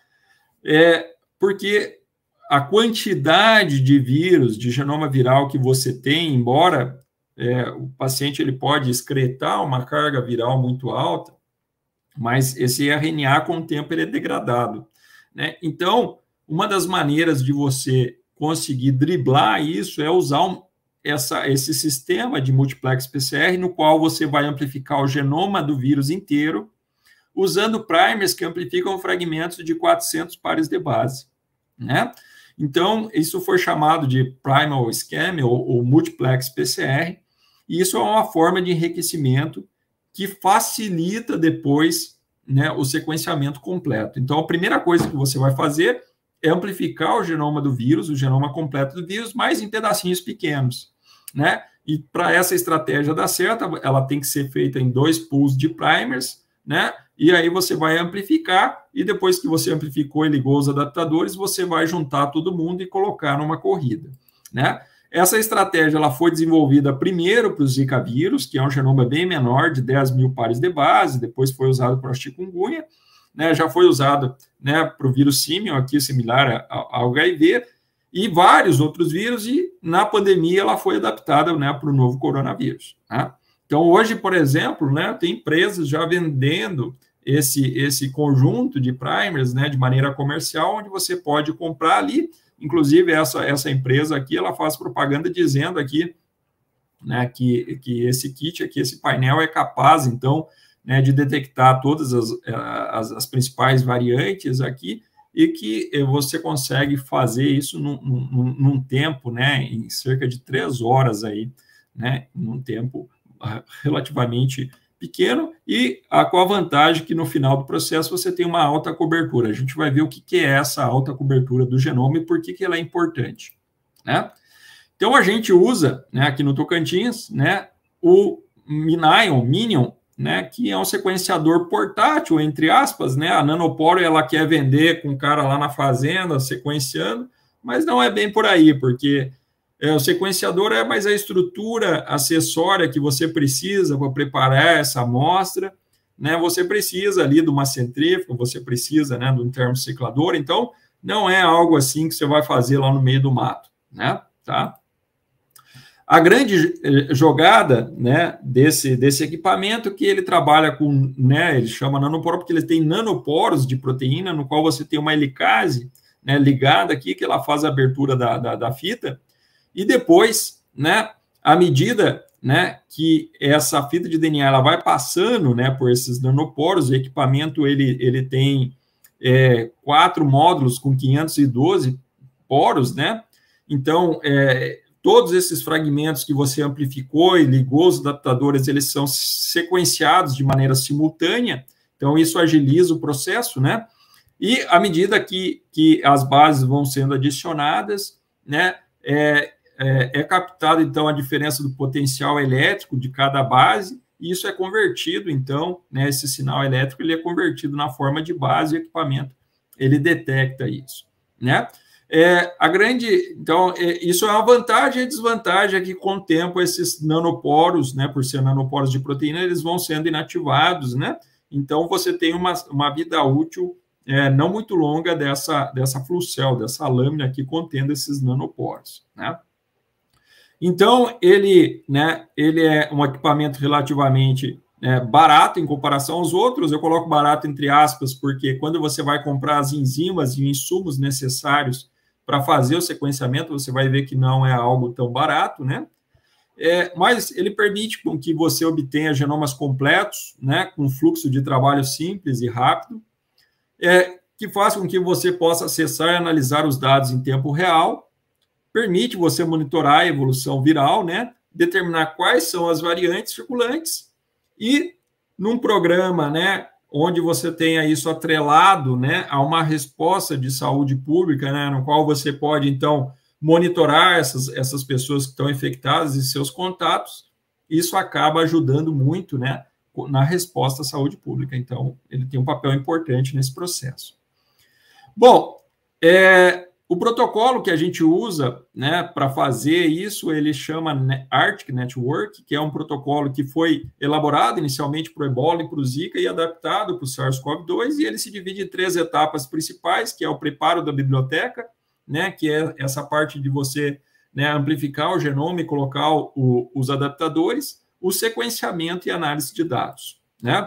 É, porque a quantidade de vírus, de genoma viral que você tem, embora é, o paciente ele pode excretar uma carga viral muito alta, mas esse R N A, com o tempo, ele é degradado. Né? Então, uma das maneiras de você conseguir driblar isso é usar um, essa, esse sistema de multiplex P C R, no qual você vai amplificar o genoma do vírus inteiro, usando primers que amplificam fragmentos de quatrocentos pares de base. Né? Então, isso foi chamado de Primal Scan, ou, ou Multiplex P C R, e isso é uma forma de enriquecimento que facilita depois, né, o sequenciamento completo. Então, a primeira coisa que você vai fazer é amplificar o genoma do vírus, o genoma completo do vírus, mas em pedacinhos pequenos. Né? E para essa estratégia dar certo, ela tem que ser feita em dois pools de primers, né? E aí você vai amplificar, e depois que você amplificou e ligou os adaptadores, você vai juntar todo mundo e colocar numa corrida, né? Essa estratégia ela foi desenvolvida primeiro para o Zika vírus, que é um genoma bem menor, de dez mil pares de base, depois foi usado para o chikungunya, né? Já foi usado, né, para o vírus símio, aqui similar ao H I V, e vários outros vírus, e na pandemia ela foi adaptada, né, para o novo coronavírus, né? Então, hoje, por exemplo, né, tem empresas já vendendo esse, esse conjunto de primers, né, de maneira comercial, onde você pode comprar ali. Inclusive, essa, essa empresa aqui, ela faz propaganda dizendo aqui, né, que, que esse kit aqui, esse painel é capaz, então, né, de detectar todas as, as, as principais variantes aqui, e que você consegue fazer isso num, num, num tempo, né, em cerca de três horas aí, né, num tempo relativamente pequeno, e a, com a vantagem que no final do processo você tem uma alta cobertura. A gente vai ver o que, que é essa alta cobertura do genoma e por que, que ela é importante. Né? Então, a gente usa, né, aqui no Tocantins, né, o Minion, Minion, né, que é um sequenciador portátil, entre aspas, né, a Nanopore ela quer vender com o cara lá na fazenda, sequenciando, mas não é bem por aí, porque é, o sequenciador é mais a estrutura acessória que você precisa para preparar essa amostra, né, você precisa ali de uma centrífuga, você precisa, né, de um termociclador, então não é algo assim que você vai fazer lá no meio do mato, né, tá? A grande jogada, né, desse, desse equipamento que ele trabalha com, né, ele chama nanoporo porque ele tem nanoporos de proteína, no qual você tem uma helicase, né, ligada aqui, que ela faz a abertura da, da, da fita, e depois, né, à medida, né, que essa fita de D N A ela vai passando, né, por esses nanoporos, o equipamento ele, ele tem é, quatro módulos com quinhentos e doze poros, né, então, é, todos esses fragmentos que você amplificou e ligou os adaptadores, eles são sequenciados de maneira simultânea, então isso agiliza o processo, né? E à medida que, que as bases vão sendo adicionadas, né, é, é, é captada, então, a diferença do potencial elétrico de cada base, e isso é convertido, então, né, esse sinal elétrico ele é convertido na forma de base e o equipamento, ele detecta isso, né? É, a grande, então, é, isso é uma vantagem e desvantagem é que com o tempo esses nanoporos, né, por ser nanoporos de proteína, eles vão sendo inativados, né? Então você tem uma, uma vida útil é, não muito longa dessa, dessa flucel, dessa lâmina aqui contendo esses nanoporos, né? Então ele, né, ele é um equipamento relativamente é, barato em comparação aos outros, eu coloco barato entre aspas, porque quando você vai comprar as enzimas e insumos necessários para fazer o sequenciamento, você vai ver que não é algo tão barato, né? É, mas ele permite com que você obtenha genomas completos, né, com fluxo de trabalho simples e rápido, é, que faz com que você possa acessar e analisar os dados em tempo real, permite você monitorar a evolução viral, né, determinar quais são as variantes circulantes e, num programa, né, onde você tenha isso atrelado, né, a uma resposta de saúde pública, né, no qual você pode, então, monitorar essas, essas pessoas que estão infectadas e seus contatos, isso acaba ajudando muito, né, na resposta à saúde pública. Então, ele tem um papel importante nesse processo. Bom, é, o protocolo que a gente usa, né, para fazer isso, ele chama Arctic Network, que é um protocolo que foi elaborado inicialmente para o Ebola e para o Zika e adaptado para o SARS-CoV dois, e ele se divide em três etapas principais, que é o preparo da biblioteca, né, que é essa parte de você, né, amplificar o genoma e colocar o, os adaptadores, o sequenciamento e análise de dados, né?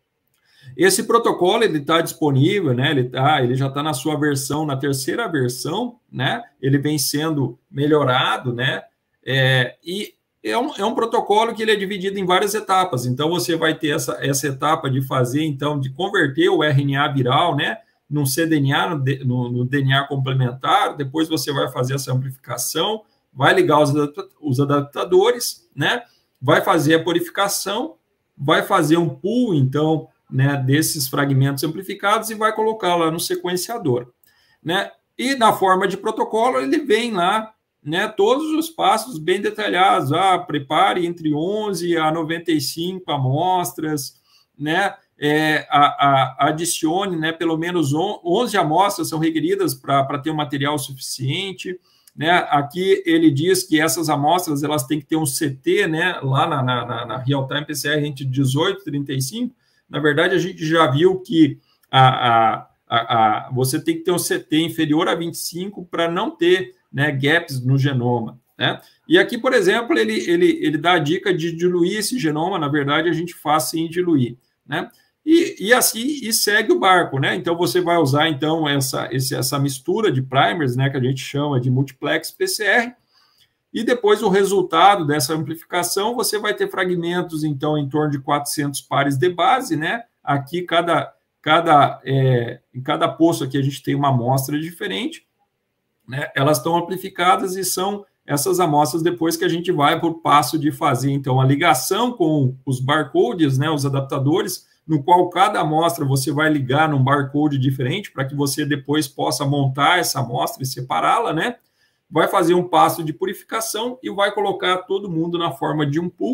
Esse protocolo ele está disponível, né? Ele tá, ele já está na sua versão, na terceira versão, né? Ele vem sendo melhorado, né? É, e é um, é um protocolo que ele é dividido em várias etapas. Então você vai ter essa, essa etapa de fazer, então, de converter o R N A viral, né? Num cDNA, no, no, no D N A complementar. Depois você vai fazer essa amplificação, vai ligar os, os adaptadores, né? Vai fazer a purificação, vai fazer um pool, então, né, desses fragmentos amplificados e vai colocar lá no sequenciador, né? E na forma de protocolo ele vem lá, né, todos os passos bem detalhados. Ah, prepare entre onze a noventa e cinco amostras, né? É, a, a, adicione, né, pelo menos onze amostras são requeridas para ter um material suficiente, né? Aqui ele diz que essas amostras elas têm que ter um C T, né, lá na, na, na Real Time P C R entre dezoito e trinta e cinco. Na verdade, a gente já viu que a, a, a, a, você tem que ter um C T inferior a vinte e cinco para não ter, né, gaps no genoma, né? E aqui, por exemplo, ele, ele, ele dá a dica de diluir esse genoma. Na verdade, a gente faz sem diluir, né? E, e assim, e segue o barco, né? Então, você vai usar, então, essa, esse, essa mistura de primers, né, que a gente chama de multiplex P C R, e depois o resultado dessa amplificação, você vai ter fragmentos, então, em torno de quatrocentos pares de base, né? Aqui, cada, cada, é, em cada poço aqui, a gente tem uma amostra diferente, né? Elas estão amplificadas e são essas amostras depois que a gente vai para o passo de fazer, então, a ligação com os barcodes, né? Os adaptadores, no qual cada amostra você vai ligar num barcode diferente, para que você depois possa montar essa amostra e separá-la, né? Vai fazer um passo de purificação e vai colocar todo mundo na forma de um pool,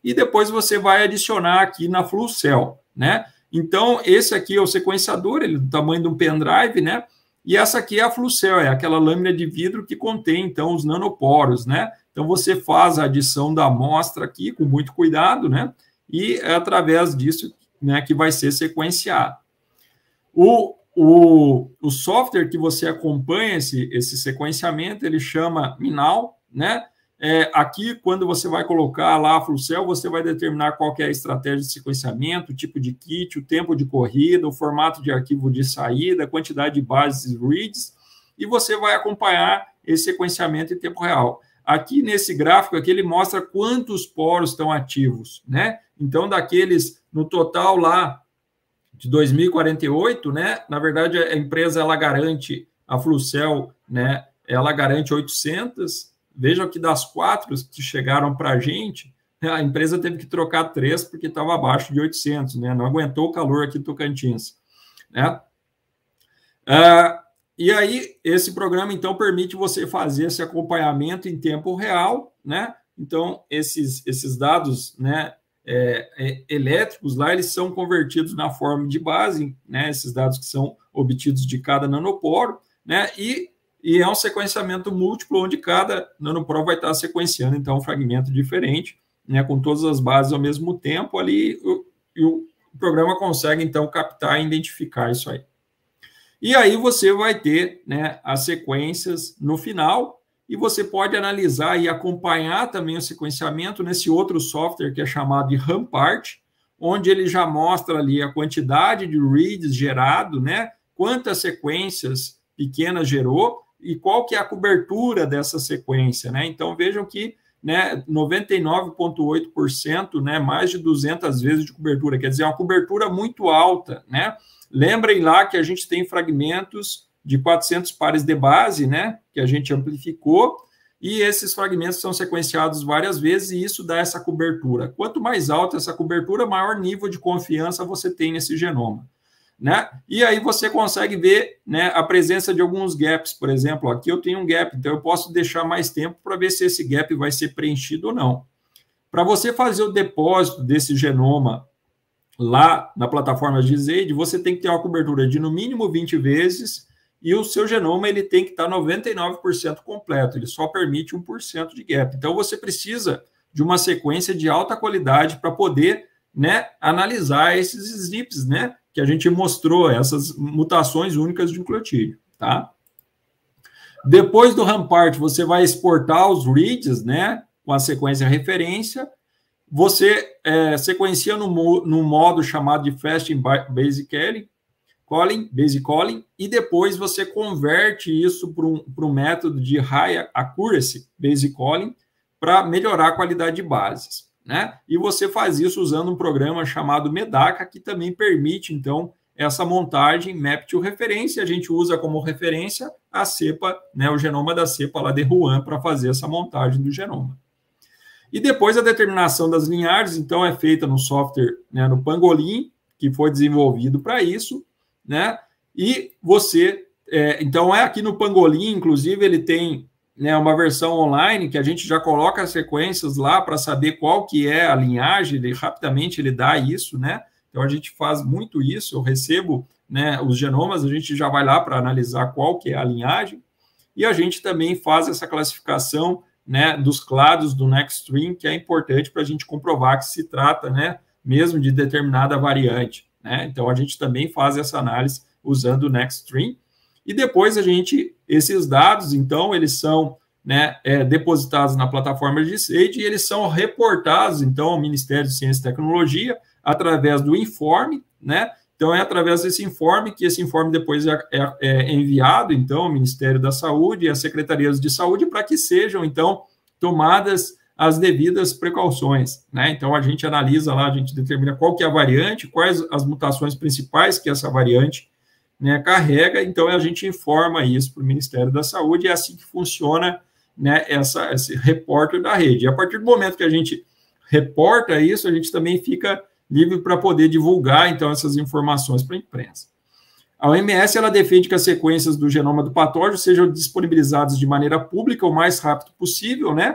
e depois você vai adicionar aqui na FluCell, né? Então, esse aqui é o sequenciador, ele é do tamanho de um pendrive, né? E essa aqui é a FluCell, é aquela lâmina de vidro que contém, então, os nanoporos, né? Então, você faz a adição da amostra aqui com muito cuidado, né? E é através disso, né, que vai ser sequenciado. O, o, o software que você acompanha esse, esse sequenciamento, ele chama Minal, né? É, aqui, quando você vai colocar lá a FluCell, você vai determinar qual que é a estratégia de sequenciamento, o tipo de kit, o tempo de corrida, o formato de arquivo de saída, a quantidade de bases reads, e você vai acompanhar esse sequenciamento em tempo real. Aqui, nesse gráfico, aqui ele mostra quantos poros estão ativos, né? Então, daqueles, no total lá, de dois mil e quarenta e oito, né? Na verdade, a empresa, ela garante, a FluCell, né? Ela garante oitocentos. Vejam que das quatro que chegaram para a gente, a empresa teve que trocar três porque estava abaixo de oitocentos, né? Não aguentou o calor aqui em Tocantins, né? Ah, e aí, esse programa, então, permite você fazer esse acompanhamento em tempo real, né? Então, esses, esses dados, né, é, é, elétricos lá, eles são convertidos na forma de base, né? Esses dados que são obtidos de cada nanoporo, né? E E é um sequenciamento múltiplo, onde cada nanoporo vai estar sequenciando, então, um fragmento diferente, né, com todas as bases ao mesmo tempo ali, o, e o programa consegue, então, captar e identificar isso aí. E aí você vai ter, né, as sequências no final, e você pode analisar e acompanhar também o sequenciamento nesse outro software que é chamado de Rampart, onde ele já mostra ali a quantidade de reads gerado, né, quantas sequências pequenas gerou, e qual que é a cobertura dessa sequência, né? Então, vejam que, né, noventa e nove vírgula oito por cento, né, mais de duzentas vezes de cobertura, quer dizer, é uma cobertura muito alta, né? Lembrem lá que a gente tem fragmentos de quatrocentos pares de base, né, que a gente amplificou, e esses fragmentos são sequenciados várias vezes, e isso dá essa cobertura. Quanto mais alta essa cobertura, maior nível de confiança você tem nesse genoma, né? E aí você consegue ver, né, a presença de alguns gaps, por exemplo, aqui eu tenho um gap, então eu posso deixar mais tempo para ver se esse gap vai ser preenchido ou não. Para você fazer o depósito desse genoma lá na plataforma GISAID, você tem que ter uma cobertura de no mínimo vinte vezes, e o seu genoma ele tem que estar noventa e nove por cento completo, ele só permite um por cento de gap. Então você precisa de uma sequência de alta qualidade para poder, né, analisar esses S N Ps, né, que a gente mostrou, essas mutações únicas de nucleotídeo, tá? Depois do Rampart, você vai exportar os reads, né, com a sequência referência, você é, sequencia no, no modo chamado de Fast Basic Calling, Basic Calling, e depois você converte isso para um, para um método de High Accuracy Basic Calling para melhorar a qualidade de bases, né? E você faz isso usando um programa chamado Medaka, que também permite, então, essa montagem map to referência. A gente usa como referência a cepa, né, o genoma da cepa lá de Wuhan para fazer essa montagem do genoma. E depois a determinação das linhagens, então, é feita no software, né, no Pangolin, que foi desenvolvido para isso, né? E você, é, então, é aqui no Pangolin, inclusive, ele tem, né, uma versão online que a gente já coloca as sequências lá para saber qual que é a linhagem, ele rapidamente ele dá isso, né? Então a gente faz muito isso, eu recebo, né, os genomas, a gente já vai lá para analisar qual que é a linhagem, e a gente também faz essa classificação, né, dos clados do NextString, que é importante para a gente comprovar que se trata, né, mesmo de determinada variante, né? Então a gente também faz essa análise usando o NextString. E depois a gente, esses dados, então, eles são, né, é, depositados na plataforma GISAID e eles são reportados, então, ao Ministério de Ciência e Tecnologia através do informe, né? Então, é através desse informe que esse informe depois é, é, é enviado, então, ao Ministério da Saúde e às secretarias de saúde para que sejam, então, tomadas as devidas precauções, né? Então, a gente analisa lá, a gente determina qual que é a variante, quais as mutações principais que essa variante, né, carrega, então a gente informa isso para o Ministério da Saúde, e é assim que funciona, né, essa, esse repórter da rede. E a partir do momento que a gente reporta isso, a gente também fica livre para poder divulgar, então, essas informações para a imprensa. A O M S, ela defende que as sequências do genoma do patógeno sejam disponibilizadas de maneira pública o mais rápido possível, né,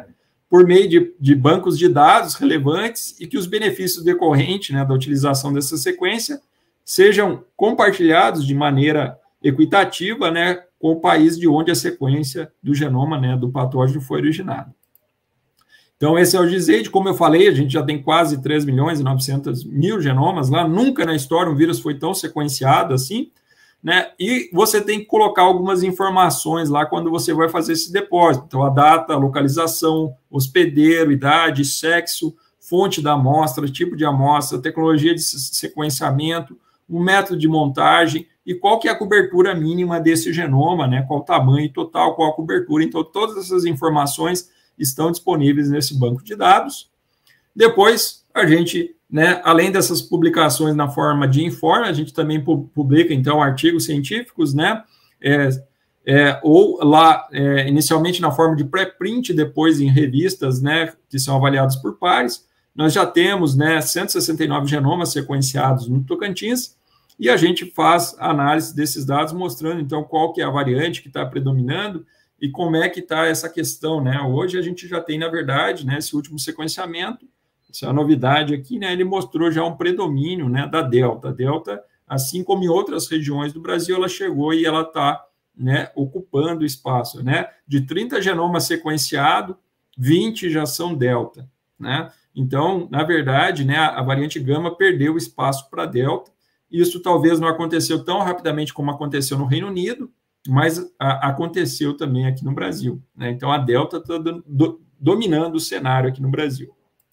por meio de, de bancos de dados relevantes e que os benefícios decorrentes, né, da utilização dessa sequência sejam compartilhados de maneira equitativa, né, com o país de onde a sequência do genoma, né, do patógeno foi originada. Então, esse é o GISAID. Como eu falei, a gente já tem quase três milhões e novecentos mil genomas lá. Nunca na história um vírus foi tão sequenciado assim, né? E você tem que colocar algumas informações lá quando você vai fazer esse depósito. Então, a data, a localização, hospedeiro, idade, sexo, fonte da amostra, tipo de amostra, tecnologia de sequenciamento, o método de montagem e qual que é a cobertura mínima desse genoma, né? Qual o tamanho total, qual a cobertura. Então, todas essas informações estão disponíveis nesse banco de dados. Depois, a gente, né, além dessas publicações na forma de informe, a gente também publica, então, artigos científicos, né, é, é, ou lá, é, inicialmente na forma de pré-print, depois em revistas, né, que são avaliadas por pares. Nós já temos, né, cento e sessenta e nove genomas sequenciados no Tocantins, e a gente faz análise desses dados, mostrando, então, qual que é a variante que está predominando, e como é que está essa questão, né? Hoje a gente já tem, na verdade, né, esse último sequenciamento, essa novidade aqui, né, ele mostrou já um predomínio, né, da Delta. A Delta, assim como em outras regiões do Brasil, ela chegou e ela está, né, ocupando espaço, né? De trinta genomas sequenciados, vinte já são Delta, né? Então, na verdade, né, a variante Gama perdeu espaço para Delta. Isso talvez não aconteceu tão rapidamente como aconteceu no Reino Unido, mas a, aconteceu também aqui no Brasil, né? Então, a Delta está do, dominando o cenário aqui no Brasil.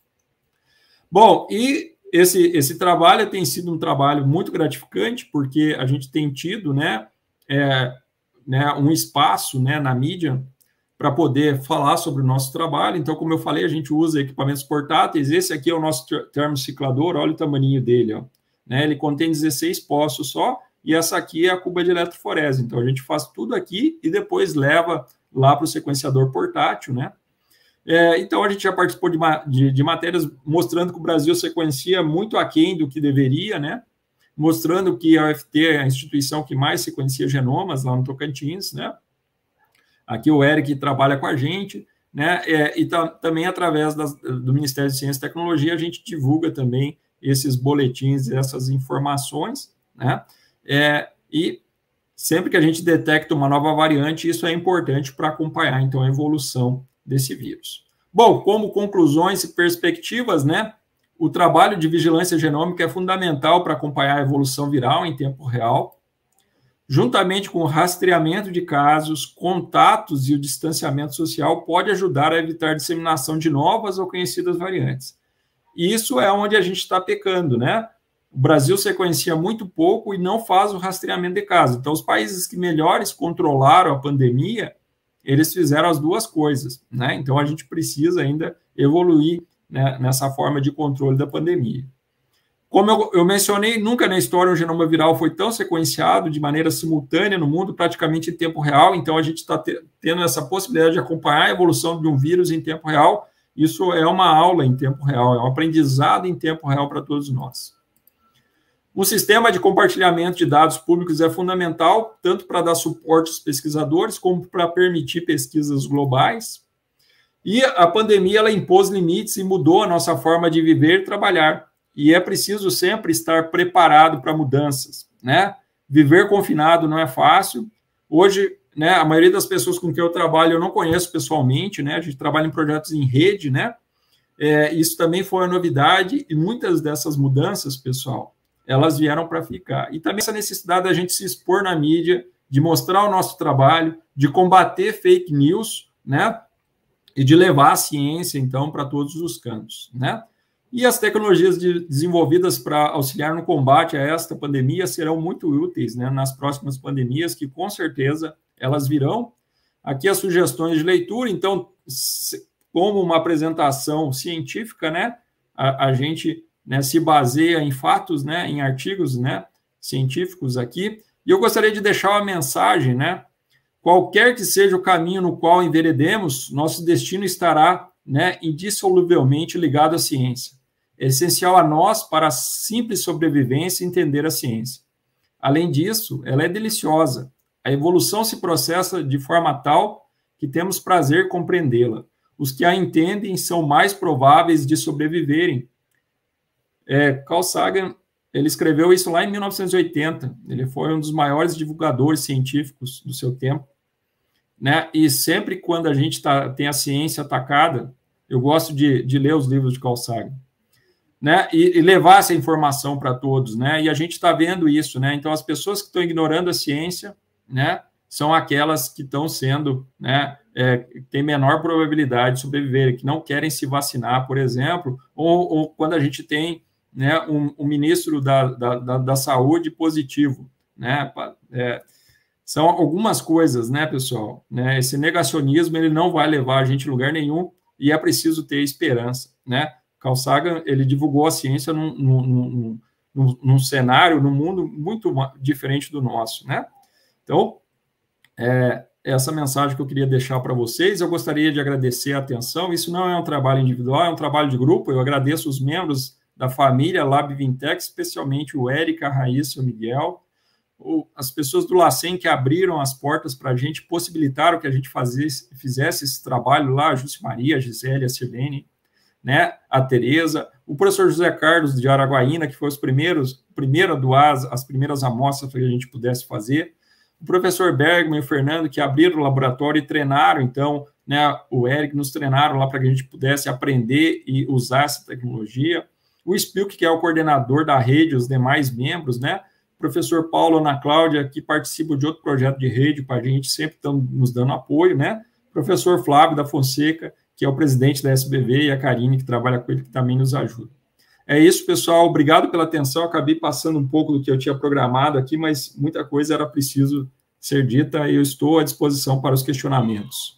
Bom, e esse, esse trabalho tem sido um trabalho muito gratificante, porque a gente tem tido, né, é, né, um espaço, né, na mídia para poder falar sobre o nosso trabalho. Então, como eu falei, a gente usa equipamentos portáteis. Esse aqui é o nosso termociclador, olha o tamanho dele, ó, né? Ele contém dezesseis poços só, e essa aqui é a cuba de eletroforese. Então, a gente faz tudo aqui e depois leva lá para o sequenciador portátil, né? É, então, a gente já participou de, de, de matérias mostrando que o Brasil sequencia muito aquém do que deveria, né? Mostrando que a U F T é a instituição que mais sequencia genomas lá no Tocantins, né? Aqui o Eric trabalha com a gente, né? É, e tá, também através das, do Ministério de Ciência e Tecnologia, a gente divulga também esses boletins, essas informações, né? É, e sempre que a gente detecta uma nova variante, isso é importante para acompanhar, então, a evolução desse vírus. Bom, como conclusões e perspectivas, né, o trabalho de vigilância genômica é fundamental para acompanhar a evolução viral em tempo real, juntamente com o rastreamento de casos, contatos e o distanciamento social, pode ajudar a evitar a disseminação de novas ou conhecidas variantes. E isso é onde a gente está pecando, né? O Brasil sequencia muito pouco e não faz o rastreamento de casos. Então, os países que melhores controlaram a pandemia, eles fizeram as duas coisas, né? Então, a gente precisa ainda evoluir, né, nessa forma de controle da pandemia. Como eu, eu mencionei, nunca na história o genoma viral foi tão sequenciado de maneira simultânea no mundo, praticamente em tempo real. Então, a gente está te, tendo essa possibilidade de acompanhar a evolução de um vírus em tempo real. Isso é uma aula em tempo real, é um aprendizado em tempo real para todos nós. Um sistema de compartilhamento de dados públicos é fundamental, tanto para dar suporte aos pesquisadores, como para permitir pesquisas globais. E a pandemia ela impôs limites e mudou a nossa forma de viver e trabalhar. E é preciso sempre estar preparado para mudanças, né? Viver confinado não é fácil. Hoje, né, a maioria das pessoas com quem eu trabalho eu não conheço pessoalmente, né? A gente trabalha em projetos em rede, né? É, isso também foi uma novidade e muitas dessas mudanças, pessoal, elas vieram para ficar. E também essa necessidade da gente se expor na mídia, de mostrar o nosso trabalho, de combater fake news, né? E de levar a ciência, então, para todos os cantos, né? E as tecnologias de, desenvolvidas para auxiliar no combate a esta pandemia serão muito úteis, né, nas próximas pandemias, que com certeza elas virão. Aqui as sugestões de leitura, então, se, como uma apresentação científica, né, a, a gente, né, se baseia em fatos, né, em artigos, né, científicos aqui, e eu gostaria de deixar uma mensagem, né, qualquer que seja o caminho no qual enveredemos, nosso destino estará, né, indissoluvelmente ligado à ciência. É essencial a nós, para a simples sobrevivência, entender a ciência. Além disso, ela é deliciosa. A evolução se processa de forma tal que temos prazer em compreendê-la. os que a entendem são mais prováveis de sobreviverem. É, Carl Sagan, ele escreveu isso lá em mil novecentos e oitenta, ele foi um dos maiores divulgadores científicos do seu tempo, né? E sempre quando a gente tá, tem a ciência atacada, eu gosto de, de ler os livros de Carl Sagan, né? E, e levar essa informação para todos, né? E a gente está vendo isso, né? Então, as pessoas que estão ignorando a ciência, né, são aquelas que estão sendo, né, é, têm menor probabilidade de sobreviver, que não querem se vacinar, por exemplo, ou, ou quando a gente tem, né, um, um ministro da, da, da, da saúde positivo, né? É, são algumas coisas, né, pessoal? Né? Esse negacionismo, ele não vai levar a gente a lugar nenhum e é preciso ter esperança, né? Carl Sagan, ele divulgou a ciência num, num, num, num cenário, num mundo muito diferente do nosso, né? Então, é, essa mensagem que eu queria deixar para vocês, eu gostaria de agradecer a atenção. Isso não é um trabalho individual, é um trabalho de grupo. Eu agradeço os membros da família Lab Vintech, especialmente o Érica, a Raíssa e o Miguel, as pessoas do LACEN que abriram as portas para a gente, possibilitaram que a gente fazesse, fizesse esse trabalho lá, a Júcia Maria, a Gisele, a Sirlene, né, a Tereza, o professor José Carlos de Araguaína, que foi os primeiros, primeiro a doar as, as primeiras amostras para que a gente pudesse fazer, o professor Bergman e o Fernando, que abriram o laboratório e treinaram, então, né, o Eric nos treinaram lá para que a gente pudesse aprender e usar essa tecnologia, o Spilk, que é o coordenador da rede, os demais membros, né, professor Paulo, Ana Cláudia, que participa de outro projeto de rede com a gente, sempre estão nos dando apoio, né? Professor Flávio da Fonseca, que é o presidente da S B V, e a Karine, que trabalha com ele, que também nos ajuda. É isso, pessoal. Obrigado pela atenção. Acabei passando um pouco do que eu tinha programado aqui, mas muita coisa era preciso ser dita e eu estou à disposição para os questionamentos.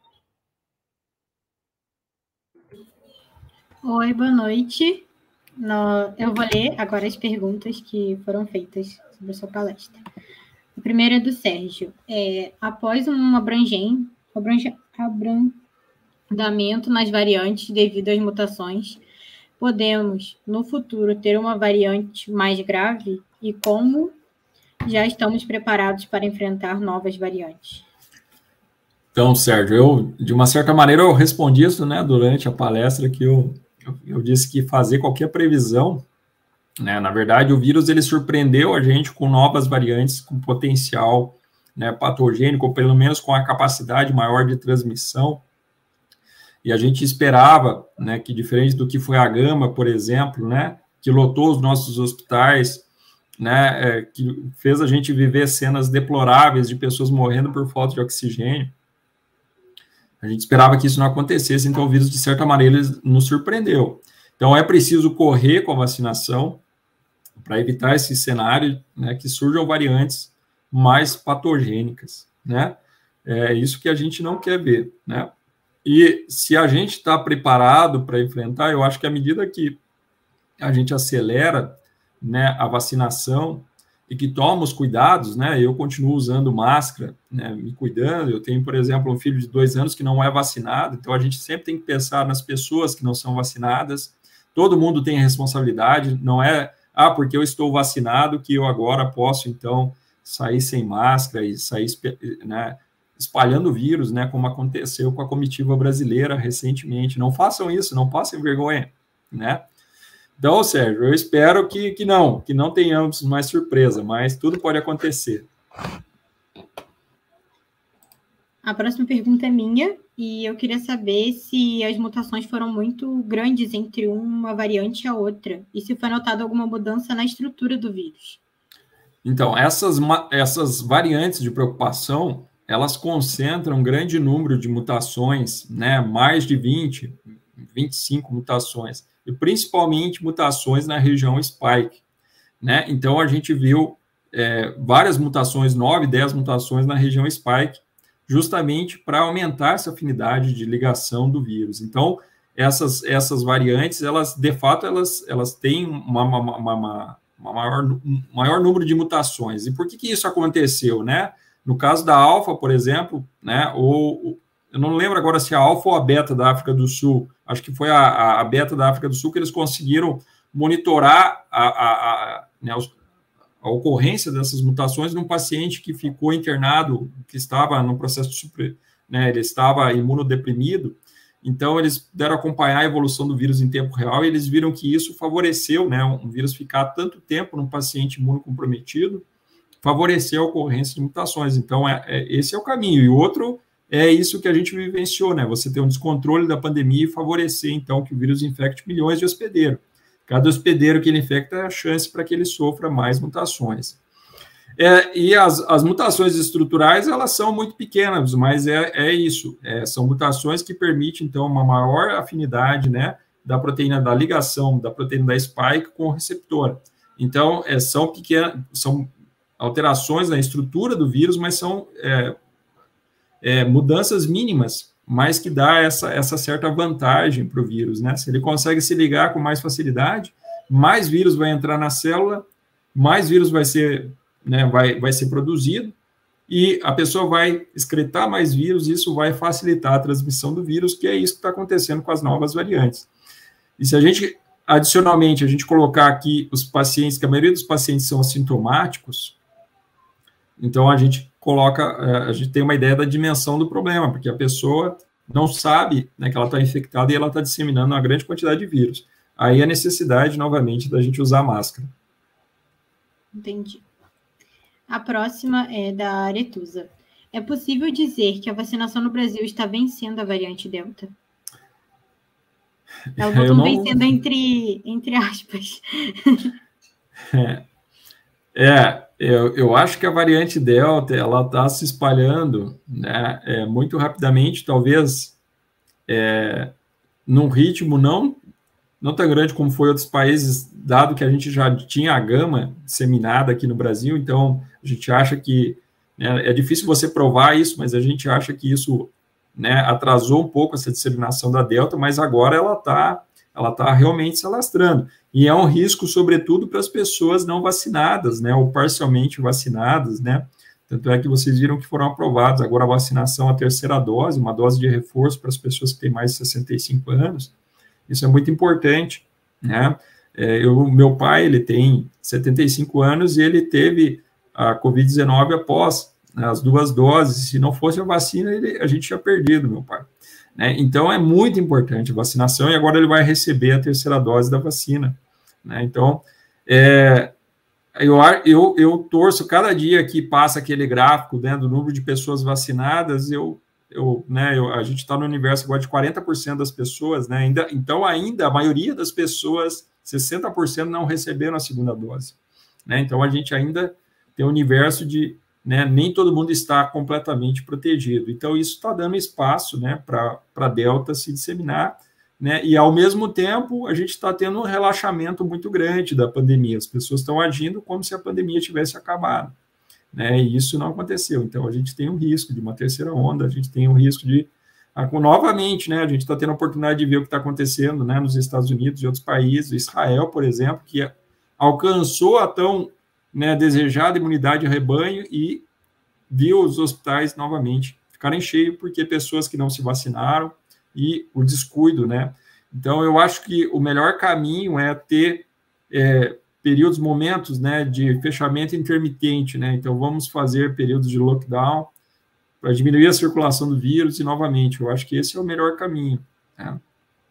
Oi, boa noite. No, eu vou ler agora as perguntas que foram feitas sobre a sua palestra. A primeira é do Sérgio. É, após um abrangem, abrange, abrandamento nas variantes devido às mutações, podemos, no futuro, ter uma variante mais grave? E como já estamos preparados para enfrentar novas variantes? Então, Sérgio, eu, de uma certa maneira, eu respondi isso, né, durante a palestra, que eu Eu, eu disse que fazer qualquer previsão, né, na verdade, o vírus ele surpreendeu a gente com novas variantes com potencial, né, patogênico, ou pelo menos com a capacidade maior de transmissão, e a gente esperava, né, que diferente do que foi a Gama, por exemplo, né, que lotou os nossos hospitais, né, é, que fez a gente viver cenas deploráveis de pessoas morrendo por falta de oxigênio. A gente esperava que isso não acontecesse, então o vírus, de certa maneira, nos surpreendeu. Então, é preciso correr com a vacinação para evitar esse cenário, né, que surjam variantes mais patogênicas, né? É isso que a gente não quer ver, né? E se a gente está preparado para enfrentar, eu acho que à medida que a gente acelera, né, a vacinação e que toma os cuidados, né, eu continuo usando máscara, né, me cuidando, eu tenho, por exemplo, um filho de dois anos que não é vacinado, então a gente sempre tem que pensar nas pessoas que não são vacinadas, todo mundo tem responsabilidade, não é, ah, porque eu estou vacinado que eu agora posso, então, sair sem máscara e sair, né, espalhando o vírus, né, como aconteceu com a comitiva brasileira recentemente. Não façam isso, não passem vergonha, né? Então, Sérgio, eu espero que, que não, que não tenhamos mais surpresa, mas tudo pode acontecer. A próxima pergunta é minha, e eu queria saber se as mutações foram muito grandes entre uma variante e a outra, e se foi notada alguma mudança na estrutura do vírus. Então, essas, essas variantes de preocupação, elas concentram um grande número de mutações, né, mais de vinte, vinte e cinco mutações, e principalmente mutações na região spike, né? Então, a gente viu é, várias mutações, nove, dez mutações na região spike, justamente para aumentar essa afinidade de ligação do vírus. Então, essas, essas variantes, elas, de fato, elas, elas têm uma, uma, uma, uma, uma maior, um maior número de mutações. E por que, que isso aconteceu, né? No caso da alfa, por exemplo, né, ou, eu não lembro agora se a alfa ou a beta da África do Sul, acho que foi a, a beta da África do Sul, que eles conseguiram monitorar a, a, a, né, a ocorrência dessas mutações num paciente que ficou internado, que estava no processo de super, né, ele estava imunodeprimido, Então, eles puderam acompanhar a evolução do vírus em tempo real e eles viram que isso favoreceu, né, um vírus ficar tanto tempo num paciente imunocomprometido, favoreceu a ocorrência de mutações. Então, é, é, esse é o caminho. E o outro é isso que a gente vivenciou, né? Você ter um descontrole da pandemia e favorecer, então, que o vírus infecte milhões de hospedeiros. Cada hospedeiro que ele infecta é a chance para que ele sofra mais mutações. É, e as, as mutações estruturais, elas são muito pequenas, mas é, é isso. É, são mutações que permitem, então, uma maior afinidade, né, da proteína da ligação, da proteína da spike com o receptor. Então, é, são pequenas, são alterações na estrutura do vírus, mas são é, é, mudanças mínimas, mas que dá essa, essa certa vantagem para o vírus, né? Se ele consegue se ligar com mais facilidade, mais vírus vai entrar na célula, mais vírus vai ser, né, vai, vai ser produzido, e a pessoa vai excretar mais vírus, e isso vai facilitar a transmissão do vírus, que é isso que está acontecendo com as novas variantes. E se a gente, adicionalmente, a gente colocar aqui os pacientes, que a maioria dos pacientes são assintomáticos, então a gente coloca, a gente tem uma ideia da dimensão do problema, porque a pessoa não sabe, né, que ela está infectada e ela está disseminando uma grande quantidade de vírus. Aí a necessidade, novamente, da gente usar máscara. Entendi. A próxima é da Aretusa. É possível dizer que a vacinação no Brasil está vencendo a variante Delta? Ela botou não... vencendo entre, entre aspas. É, é eu, eu acho que a variante Delta, ela está se espalhando, né, é, muito rapidamente, talvez é, num ritmo não, não tão grande como foi em outros países, dado que a gente já tinha a gama disseminada aqui no Brasil, então a gente acha que, né, é difícil você provar isso, mas a gente acha que isso, né, atrasou um pouco essa disseminação da Delta, mas agora ela está ela tá realmente se alastrando. E é um risco, sobretudo, para as pessoas não vacinadas, né, ou parcialmente vacinadas, né, tanto é que vocês viram que foram aprovados agora a vacinação, a terceira dose, uma dose de reforço para as pessoas que têm mais de sessenta e cinco anos, isso é muito importante, né, é, eu, meu pai, ele tem setenta e cinco anos e ele teve a covid dezenove após, né, as duas doses, se não fosse a vacina, ele, a gente tinha perdido, meu pai. Né? Então, é muito importante a vacinação e agora ele vai receber a terceira dose da vacina. Né? Então, é, eu, eu, eu torço, cada dia que passa aquele gráfico, né, do número de pessoas vacinadas, eu, eu, né, eu, a gente está no universo agora de quarenta por cento das pessoas, né? ainda, então ainda a maioria das pessoas, sessenta por cento não receberam a segunda dose. Né? Então, a gente ainda tem um universo de... Né, nem todo mundo está completamente protegido. Então, isso está dando espaço, né, para a Delta se disseminar, né, e, ao mesmo tempo, a gente está tendo um relaxamento muito grande da pandemia. As pessoas estão agindo como se a pandemia tivesse acabado. Né, e isso não aconteceu. Então, a gente tem um risco de uma terceira onda, a gente tem um risco de... Novamente, né, a gente está tendo a oportunidade de ver o que está acontecendo, né, nos Estados Unidos e outros países, Israel, por exemplo, que alcançou a tão... Né, desejada imunidade de rebanho e viu os hospitais novamente ficarem cheios porque pessoas que não se vacinaram e o descuido, né? Então, eu acho que o melhor caminho é ter é, períodos, momentos, né, de fechamento intermitente, né? Então, vamos fazer períodos de lockdown para diminuir a circulação do vírus e, novamente, eu acho que esse é o melhor caminho, né?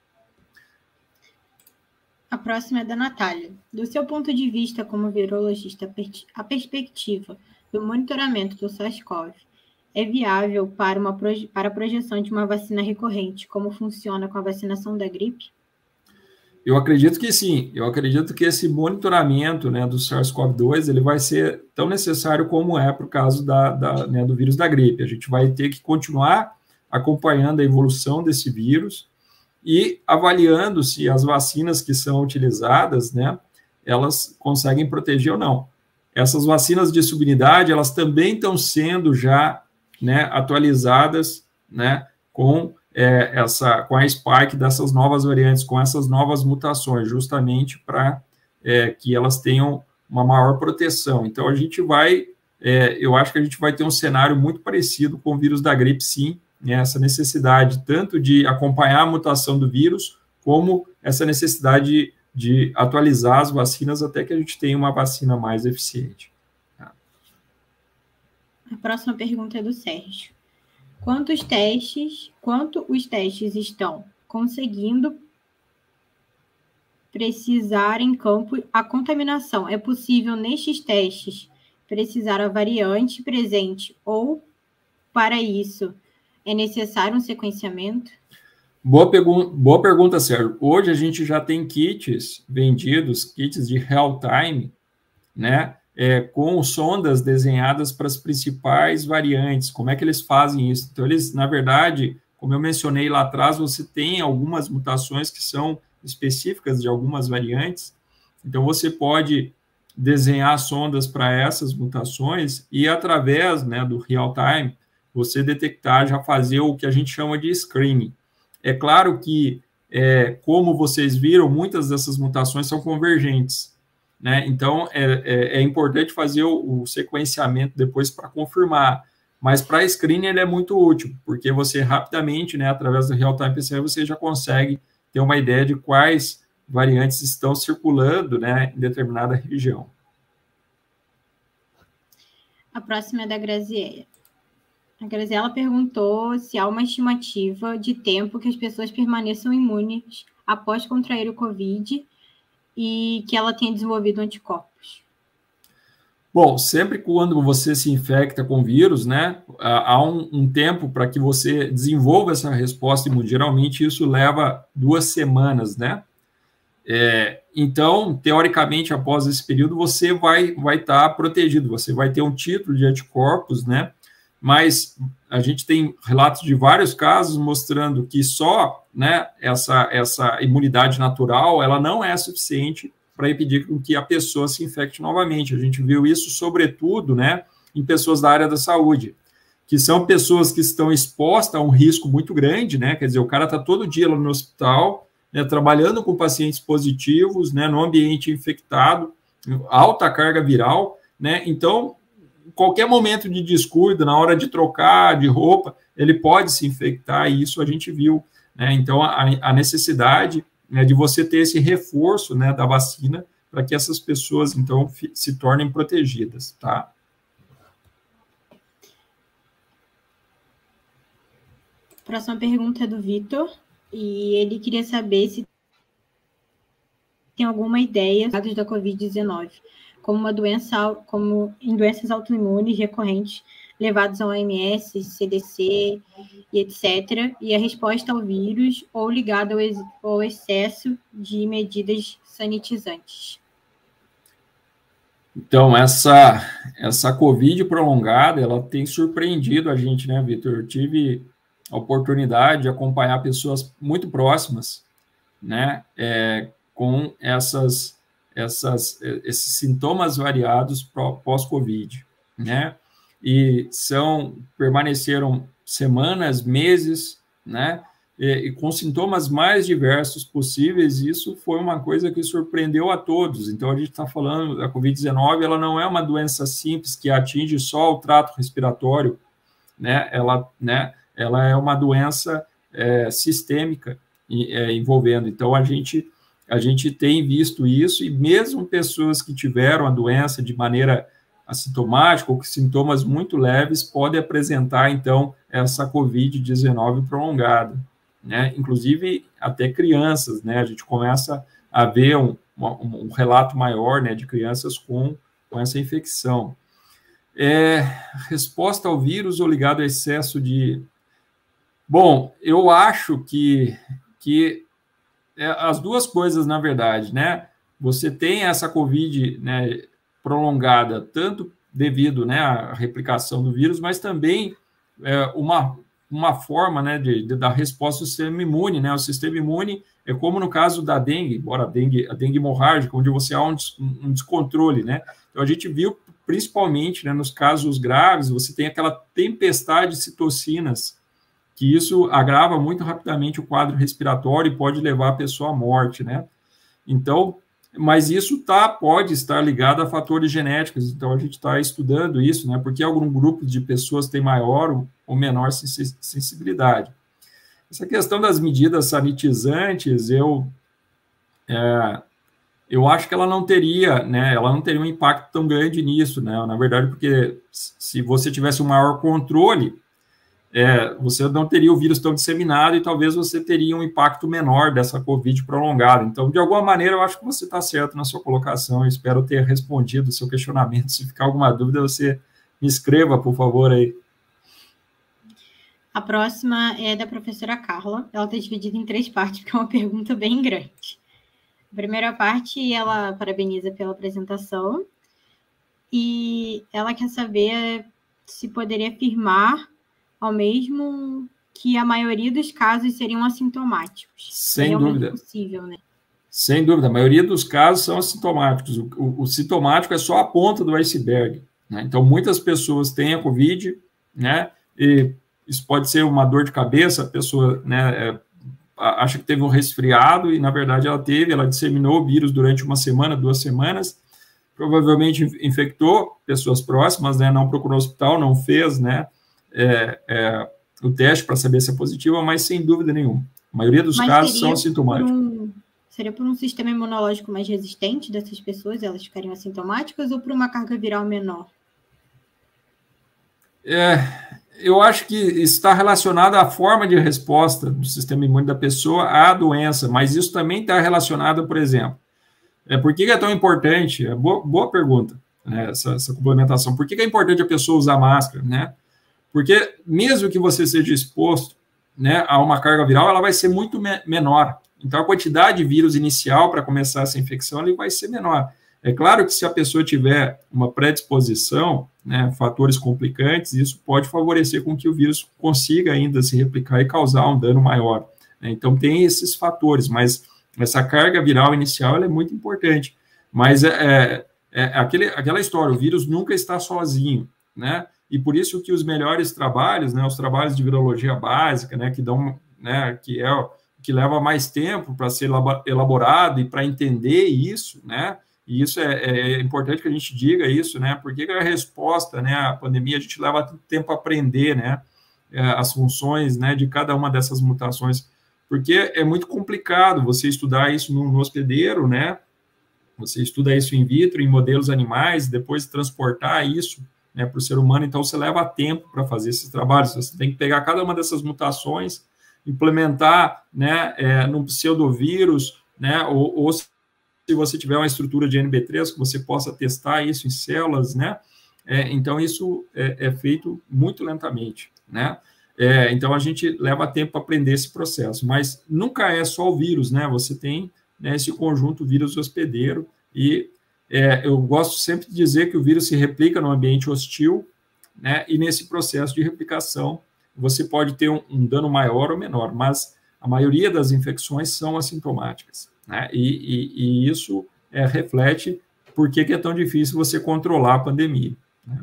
A próxima é da Natália. Do seu ponto de vista como virologista, a perspectiva do monitoramento do SARS-CoV é viável para, uma, para a projeção de uma vacina recorrente, como funciona com a vacinação da gripe? Eu acredito que sim. Eu acredito que esse monitoramento, né, do SARS-CoV dois ele vai ser tão necessário como é para o caso da, da, né, do vírus da gripe. A gente vai ter que continuar acompanhando a evolução desse vírus e avaliando se as vacinas que são utilizadas, né, elas conseguem proteger ou não. Essas vacinas de subunidade, elas também estão sendo já, né, atualizadas, né, com, é, essa, com a spike dessas novas variantes, com essas novas mutações, justamente para é, que elas tenham uma maior proteção. Então, a gente vai, é, eu acho que a gente vai ter um cenário muito parecido com o vírus da gripe, sim, essa necessidade tanto de acompanhar a mutação do vírus, como essa necessidade de, de atualizar as vacinas até que a gente tenha uma vacina mais eficiente. A próxima pergunta é do Sérgio. Quantos testes, quanto os testes estão conseguindo precisar em campo a contaminação? É possível, nestes testes, precisar a variante presente ou, para isso, é necessário um sequenciamento? Boa, pergun boa pergunta, Sérgio. Hoje a gente já tem kits vendidos, kits de real-time, né, é, com sondas desenhadas para as principais variantes. Como é que eles fazem isso? Então, eles, na verdade, como eu mencionei lá atrás, você tem algumas mutações que são específicas de algumas variantes. Então, você pode desenhar sondas para essas mutações e, através, né, do real-time, você detectar, já fazer o que a gente chama de screening. É claro que, é, como vocês viram, muitas dessas mutações são convergentes, né? Então, é, é, é importante fazer o, o sequenciamento depois para confirmar. Mas para screening ele é muito útil, porque você rapidamente, né, através do real-time P C R, você já consegue ter uma ideia de quais variantes estão circulando, né, em determinada região. A próxima é da Graziella. A Graziella perguntou se há uma estimativa de tempo que as pessoas permaneçam imunes após contrair o Covid e que ela tenha desenvolvido anticorpos. Bom, sempre quando você se infecta com vírus, né, há um, um tempo para que você desenvolva essa resposta imune. Geralmente isso leva duas semanas, né? É, então, teoricamente, após esse período, você vai vai estar protegido, você vai ter um título de anticorpos, né? Mas a gente tem relatos de vários casos mostrando que só, né, essa, essa imunidade natural, ela não é suficiente para impedir que a pessoa se infecte novamente. A gente viu isso, sobretudo, né, em pessoas da área da saúde, que são pessoas que estão expostas a um risco muito grande, né, quer dizer, o cara está todo dia lá no hospital, né, trabalhando com pacientes positivos, né, no ambiente infectado, alta carga viral, né, então, qualquer momento de descuido, na hora de trocar de roupa, ele pode se infectar, e isso a gente viu, né? Então, a, a necessidade, né, de você ter esse reforço, né, da vacina para que essas pessoas, então, se tornem protegidas, tá? Próxima pergunta é do Vitor, e ele queria saber se tem alguma ideia dos dados da covid dezenove. Como uma doença, como em doenças autoimunes recorrentes levadas ao O M S, C D C e etcétera, e a resposta ao vírus ou ligada ao, ex, ao excesso de medidas sanitizantes. Então, essa, essa Covid prolongada, ela tem surpreendido a gente, né, Vitor? Eu tive a oportunidade de acompanhar pessoas muito próximas, né, é, com essas... Essas, esses sintomas variados pós-Covid, né? E são, permaneceram semanas, meses, né? E, e com sintomas mais diversos possíveis, isso foi uma coisa que surpreendeu a todos. Então, a gente está falando da covid dezenove, ela não é uma doença simples que atinge só o trato respiratório, né? Ela, né? Ela é uma doença é, sistêmica é, envolvendo. Então, a gente... A gente tem visto isso, e mesmo pessoas que tiveram a doença de maneira assintomática ou com sintomas muito leves podem apresentar, então, essa covid dezenove prolongada, né? Inclusive, até crianças, né? A gente começa a ver um, um, um relato maior, né, de crianças com, com essa infecção. É, resposta ao vírus ou ligado ao excesso de... Bom, eu acho que... que as duas coisas, na verdade, né? Você tem essa Covid, né, prolongada, tanto devido, né, à replicação do vírus, mas também é, uma, uma forma, né, de, de, da resposta do sistema imune, né? O sistema imune é como no caso da dengue, embora a dengue, a dengue hemorrágica, onde você há um, um descontrole, né? Então, a gente viu, principalmente, né, nos casos graves, você tem aquela tempestade de citocinas, que isso agrava muito rapidamente o quadro respiratório e pode levar a pessoa à morte, né? Então, mas isso tá, pode estar ligado a fatores genéticos, então a gente está estudando isso, né? Porque algum grupo de pessoas tem maior ou menor sensibilidade. Essa questão das medidas sanitizantes, eu, é, eu acho que ela não teria, né? Ela não teria um impacto tão grande nisso, né? Na verdade, porque se você tivesse um maior controle, é, você não teria o vírus tão disseminado e talvez você teria um impacto menor dessa Covid prolongada. Então, de alguma maneira, eu acho que você está certo na sua colocação. Eu espero ter respondido o seu questionamento. Se ficar alguma dúvida, você me escreva, por favor, aí. A próxima é da professora Carla. Ela está dividida em três partes, porque é uma pergunta bem grande. A primeira parte, ela parabeniza pela apresentação e ela quer saber se poderia afirmar ao mesmo que a maioria dos casos seriam assintomáticos. Sem é dúvida. Possível, né? Sem dúvida. A maioria dos casos são assintomáticos. O, o, o sintomático é só a ponta do iceberg, né? Então, muitas pessoas têm a Covid, né? E isso pode ser uma dor de cabeça, a pessoa, né, é, acha que teve um resfriado e, na verdade, ela teve, ela disseminou o vírus durante uma semana, duas semanas, provavelmente infectou pessoas próximas, né? Não procurou hospital, não fez, né? É, é, o teste para saber se é positiva, mas sem dúvida nenhuma. A maioria dos mas casos são sintomáticos. Um, seria por um sistema imunológico mais resistente dessas pessoas, elas ficariam assintomáticas, ou por uma carga viral menor? É, eu acho que está relacionado à forma de resposta do sistema imune da pessoa à doença, mas isso também está relacionado, por exemplo, é, por que é tão importante? É boa, boa pergunta, né, essa, essa complementação. Por que é importante a pessoa usar máscara, né? Porque mesmo que você seja exposto, né, a uma carga viral, ela vai ser muito me menor. Então, a quantidade de vírus inicial para começar essa infecção ele vai ser menor. É claro que se a pessoa tiver uma predisposição, né, fatores complicantes, isso pode favorecer com que o vírus consiga ainda se replicar e causar um dano maior, né? Então, tem esses fatores, mas essa carga viral inicial ela é muito importante. Mas é, é, é aquele, aquela história, o vírus nunca está sozinho, né? E por isso que os melhores trabalhos, né, os trabalhos de virologia básica, né, que dão, né, que é que leva mais tempo para ser elaborado e para entender isso, né? E isso é, é importante que a gente diga isso, né? Porque a resposta, né, à pandemia a gente leva tempo a aprender, né, as funções, né, de cada uma dessas mutações, porque é muito complicado você estudar isso no, no hospedeiro, né? Você estuda isso in vitro, em modelos animais, depois transportar isso, né, para o ser humano, então você leva tempo para fazer esses trabalhos, você tem que pegar cada uma dessas mutações, implementar, né, é, num pseudovírus, né, ou, ou se você tiver uma estrutura de N B três, que você possa testar isso em células, né, é, então isso é, é feito muito lentamente, né, é, então a gente leva tempo para aprender esse processo, mas nunca é só o vírus, né, você tem, né, esse conjunto vírus hospedeiro e É, eu gosto sempre de dizer que o vírus se replica no ambiente hostil, né, e nesse processo de replicação você pode ter um, um dano maior ou menor, mas a maioria das infecções são assintomáticas, né, e, e, e isso é, reflete por que é tão difícil você controlar a pandemia, né.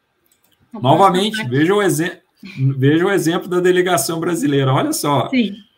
Novamente, veja o, veja o exemplo da delegação brasileira, olha só,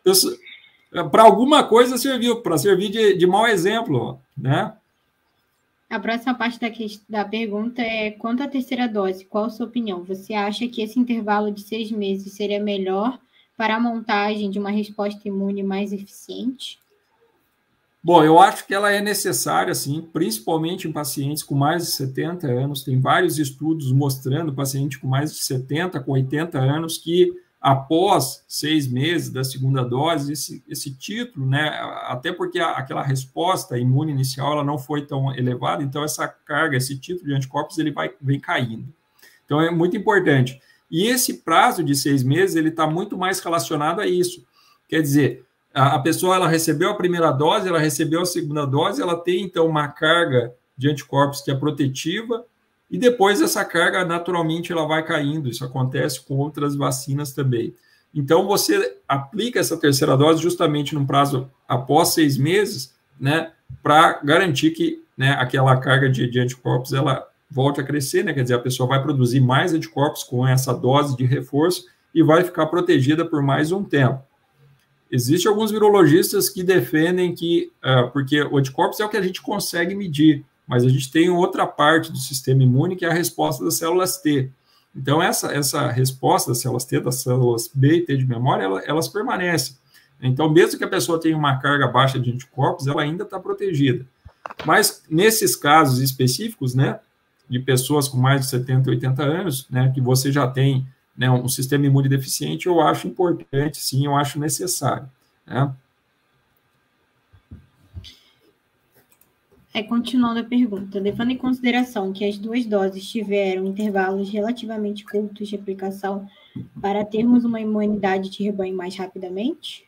para alguma coisa serviu, para servir de, de mau exemplo, né. A próxima parte da, da pergunta é: quanto à terceira dose, qual a sua opinião? Você acha que esse intervalo de seis meses seria melhor para a montagem de uma resposta imune mais eficiente? Bom, eu acho que ela é necessária, sim, principalmente em pacientes com mais de setenta anos. Tem vários estudos mostrando paciente com mais de setenta, com oitenta anos, que após seis meses da segunda dose, esse, esse título, né, até porque a, aquela resposta imune inicial ela não foi tão elevada, então essa carga, esse título de anticorpos, ele vai, vem caindo. Então é muito importante. E esse prazo de seis meses, ele está muito mais relacionado a isso. Quer dizer, a, a pessoa ela recebeu a primeira dose, ela recebeu a segunda dose, ela tem então uma carga de anticorpos que é protetiva, e depois essa carga, naturalmente, ela vai caindo. Isso acontece com outras vacinas também. Então, você aplica essa terceira dose justamente num prazo após seis meses, né, para garantir que, né, aquela carga de, de anticorpos, ela volte a crescer, né, quer dizer, a pessoa vai produzir mais anticorpos com essa dose de reforço e vai ficar protegida por mais um tempo. Existem alguns virologistas que defendem que, uh, porque o anticorpos é o que a gente consegue medir, mas a gente tem outra parte do sistema imune, que é a resposta das células T. Então, essa, essa resposta das células T, das células B e T de memória, ela, elas permanecem. Então, mesmo que a pessoa tenha uma carga baixa de anticorpos, ela ainda está protegida. Mas, nesses casos específicos, né, de pessoas com mais de setenta, oitenta anos, né, que você já tem, né, um sistema imune deficiente, eu acho importante, sim, eu acho necessário, né? É, continuando a pergunta, levando em consideração que as duas doses tiveram intervalos relativamente curtos de aplicação para termos uma imunidade de rebanho mais rapidamente?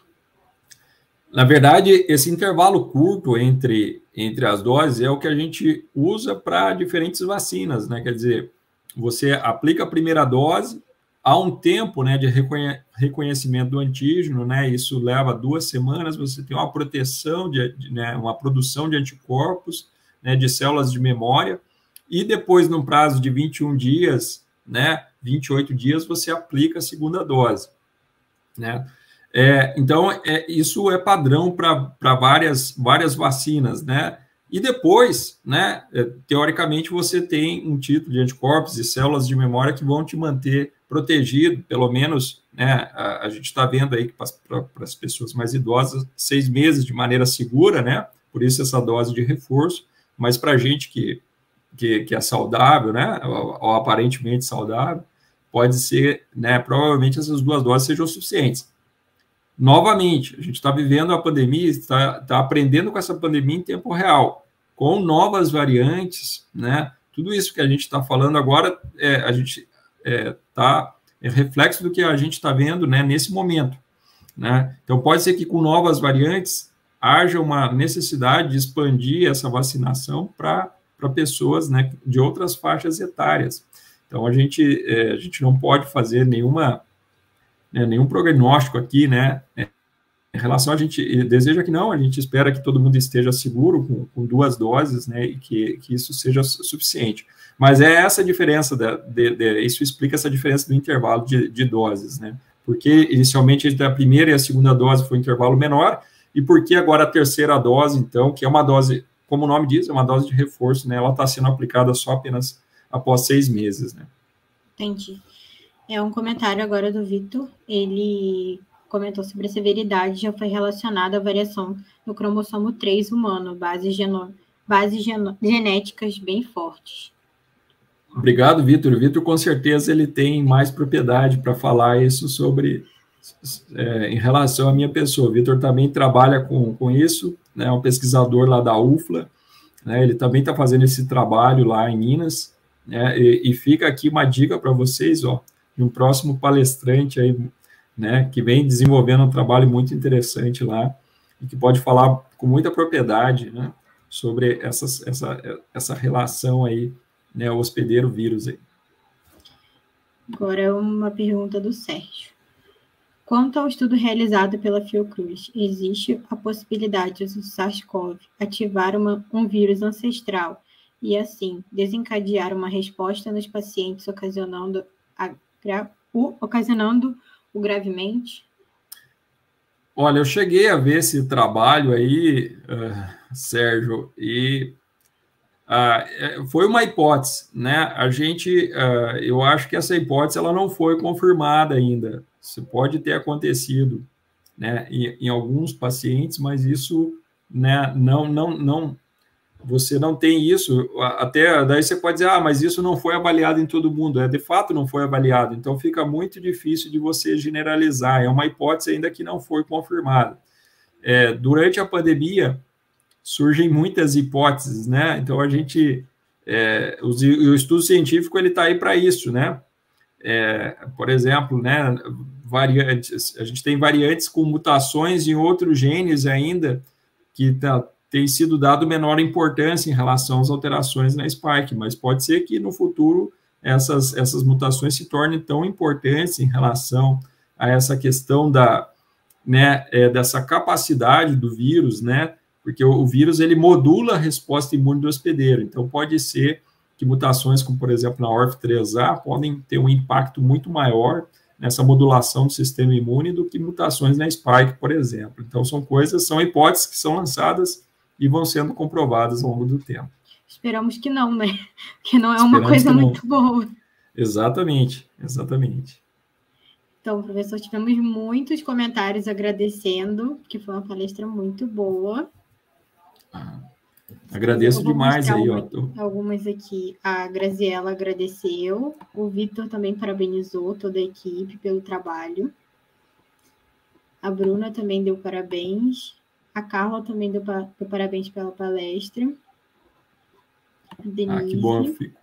Na verdade, esse intervalo curto entre, entre as doses é o que a gente usa para diferentes vacinas, né? Quer dizer, você aplica a primeira dose, há um tempo, né, de reconhe reconhecimento do antígeno, né? Isso leva duas semanas, você tem uma proteção, de, de né, uma produção de anticorpos, né, de células de memória, e depois, no prazo de vinte e um dias, né, vinte e oito dias, você aplica a segunda dose, né? É, então, é, isso é padrão para várias, várias vacinas, né? E depois, né, é, teoricamente, você tem um título de anticorpos e células de memória que vão te manter protegido, pelo menos, né, a, a gente está vendo aí que para as pessoas mais idosas, seis meses de maneira segura, né? Por isso essa dose de reforço, mas para a gente que, que, que é saudável, né, ou, ou aparentemente saudável, pode ser, né, provavelmente essas duas doses sejam suficientes. Novamente, a gente está vivendo a pandemia, está, está aprendendo com essa pandemia em tempo real, com novas variantes, né? Tudo isso que a gente está falando agora, é, a gente está é, é reflexo do que a gente está vendo, né, nesse momento, né? Então, pode ser que com novas variantes haja uma necessidade de expandir essa vacinação para para pessoas, né, de outras faixas etárias. Então, a gente, é, a gente não pode fazer nenhuma Né, nenhum prognóstico aqui, né, em relação a gente deseja que não, a gente espera que todo mundo esteja seguro com, com duas doses, né, e que, que isso seja suficiente. Mas é essa a diferença, da, de, de, isso explica essa diferença do intervalo de, de doses, né, porque inicialmente a primeira e a segunda dose foi um intervalo menor, e porque agora a terceira dose, então, que é uma dose, como o nome diz, é uma dose de reforço, né, ela está sendo aplicada só apenas após seis meses, né. Entendi. É um comentário agora do Vitor. Ele comentou sobre a severidade, já foi relacionada à variação no cromossomo três humano, bases, geno... bases geno... genéticas bem fortes. Obrigado, Vitor. O Vitor, com certeza, ele tem mais propriedade para falar isso sobre, é, em relação à minha pessoa. O Vitor também trabalha com, com isso, né, é um pesquisador lá da U F L A, né, ele também está fazendo esse trabalho lá em Minas, né, e, e fica aqui uma dica para vocês, ó, de um próximo palestrante aí, né, que vem desenvolvendo um trabalho muito interessante lá, e que pode falar com muita propriedade, né, sobre essas, essa, essa relação aí, né, hospedeiro-vírus aí. Agora uma pergunta do Sérgio. Quanto ao estudo realizado pela Fiocruz, existe a possibilidade do SARS-CoV ativar uma, um vírus ancestral e, assim, desencadear uma resposta nos pacientes, ocasionando a O, ocasionando o gravemente? Olha, eu cheguei a ver esse trabalho aí, uh, Sérgio, e uh, foi uma hipótese, né? A gente, uh, eu acho que essa hipótese ela não foi confirmada ainda. Isso pode ter acontecido, né, em, em alguns pacientes, mas isso, né, não, não, não. Você não tem isso, até daí você pode dizer, ah, mas isso não foi avaliado em todo mundo. É, de fato não foi avaliado, então fica muito difícil de você generalizar, é uma hipótese ainda que não foi confirmada. É, durante a pandemia, surgem muitas hipóteses, né, então a gente, é, o, o estudo científico, ele está aí para isso, né, é, por exemplo, né, variantes, a gente tem variantes com mutações em outros genes ainda, que tá, tem sido dado menor importância em relação às alterações na spike, mas pode ser que no futuro essas, essas mutações se tornem tão importantes em relação a essa questão da, né, é, dessa capacidade do vírus, né, porque o, o vírus ele modula a resposta imune do hospedeiro, então pode ser que mutações como, por exemplo, na O R F três A podem ter um impacto muito maior nessa modulação do sistema imune do que mutações na spike, por exemplo. Então, são coisas, são hipóteses que são lançadas e vão sendo comprovadas ao longo do tempo. Esperamos que não, né? Que não é uma Esperamos coisa muito boa. Exatamente, exatamente. Então, professor, tivemos muitos comentários agradecendo, que foi uma palestra muito boa. Ah, Agradeço demais aí, ó. Algumas aqui. A Graziela agradeceu, o Vitor também parabenizou toda a equipe pelo trabalho. A Bruna também deu parabéns. A Carla também deu, deu parabéns pela palestra. A Denise. Ah, que bom. Eu fico,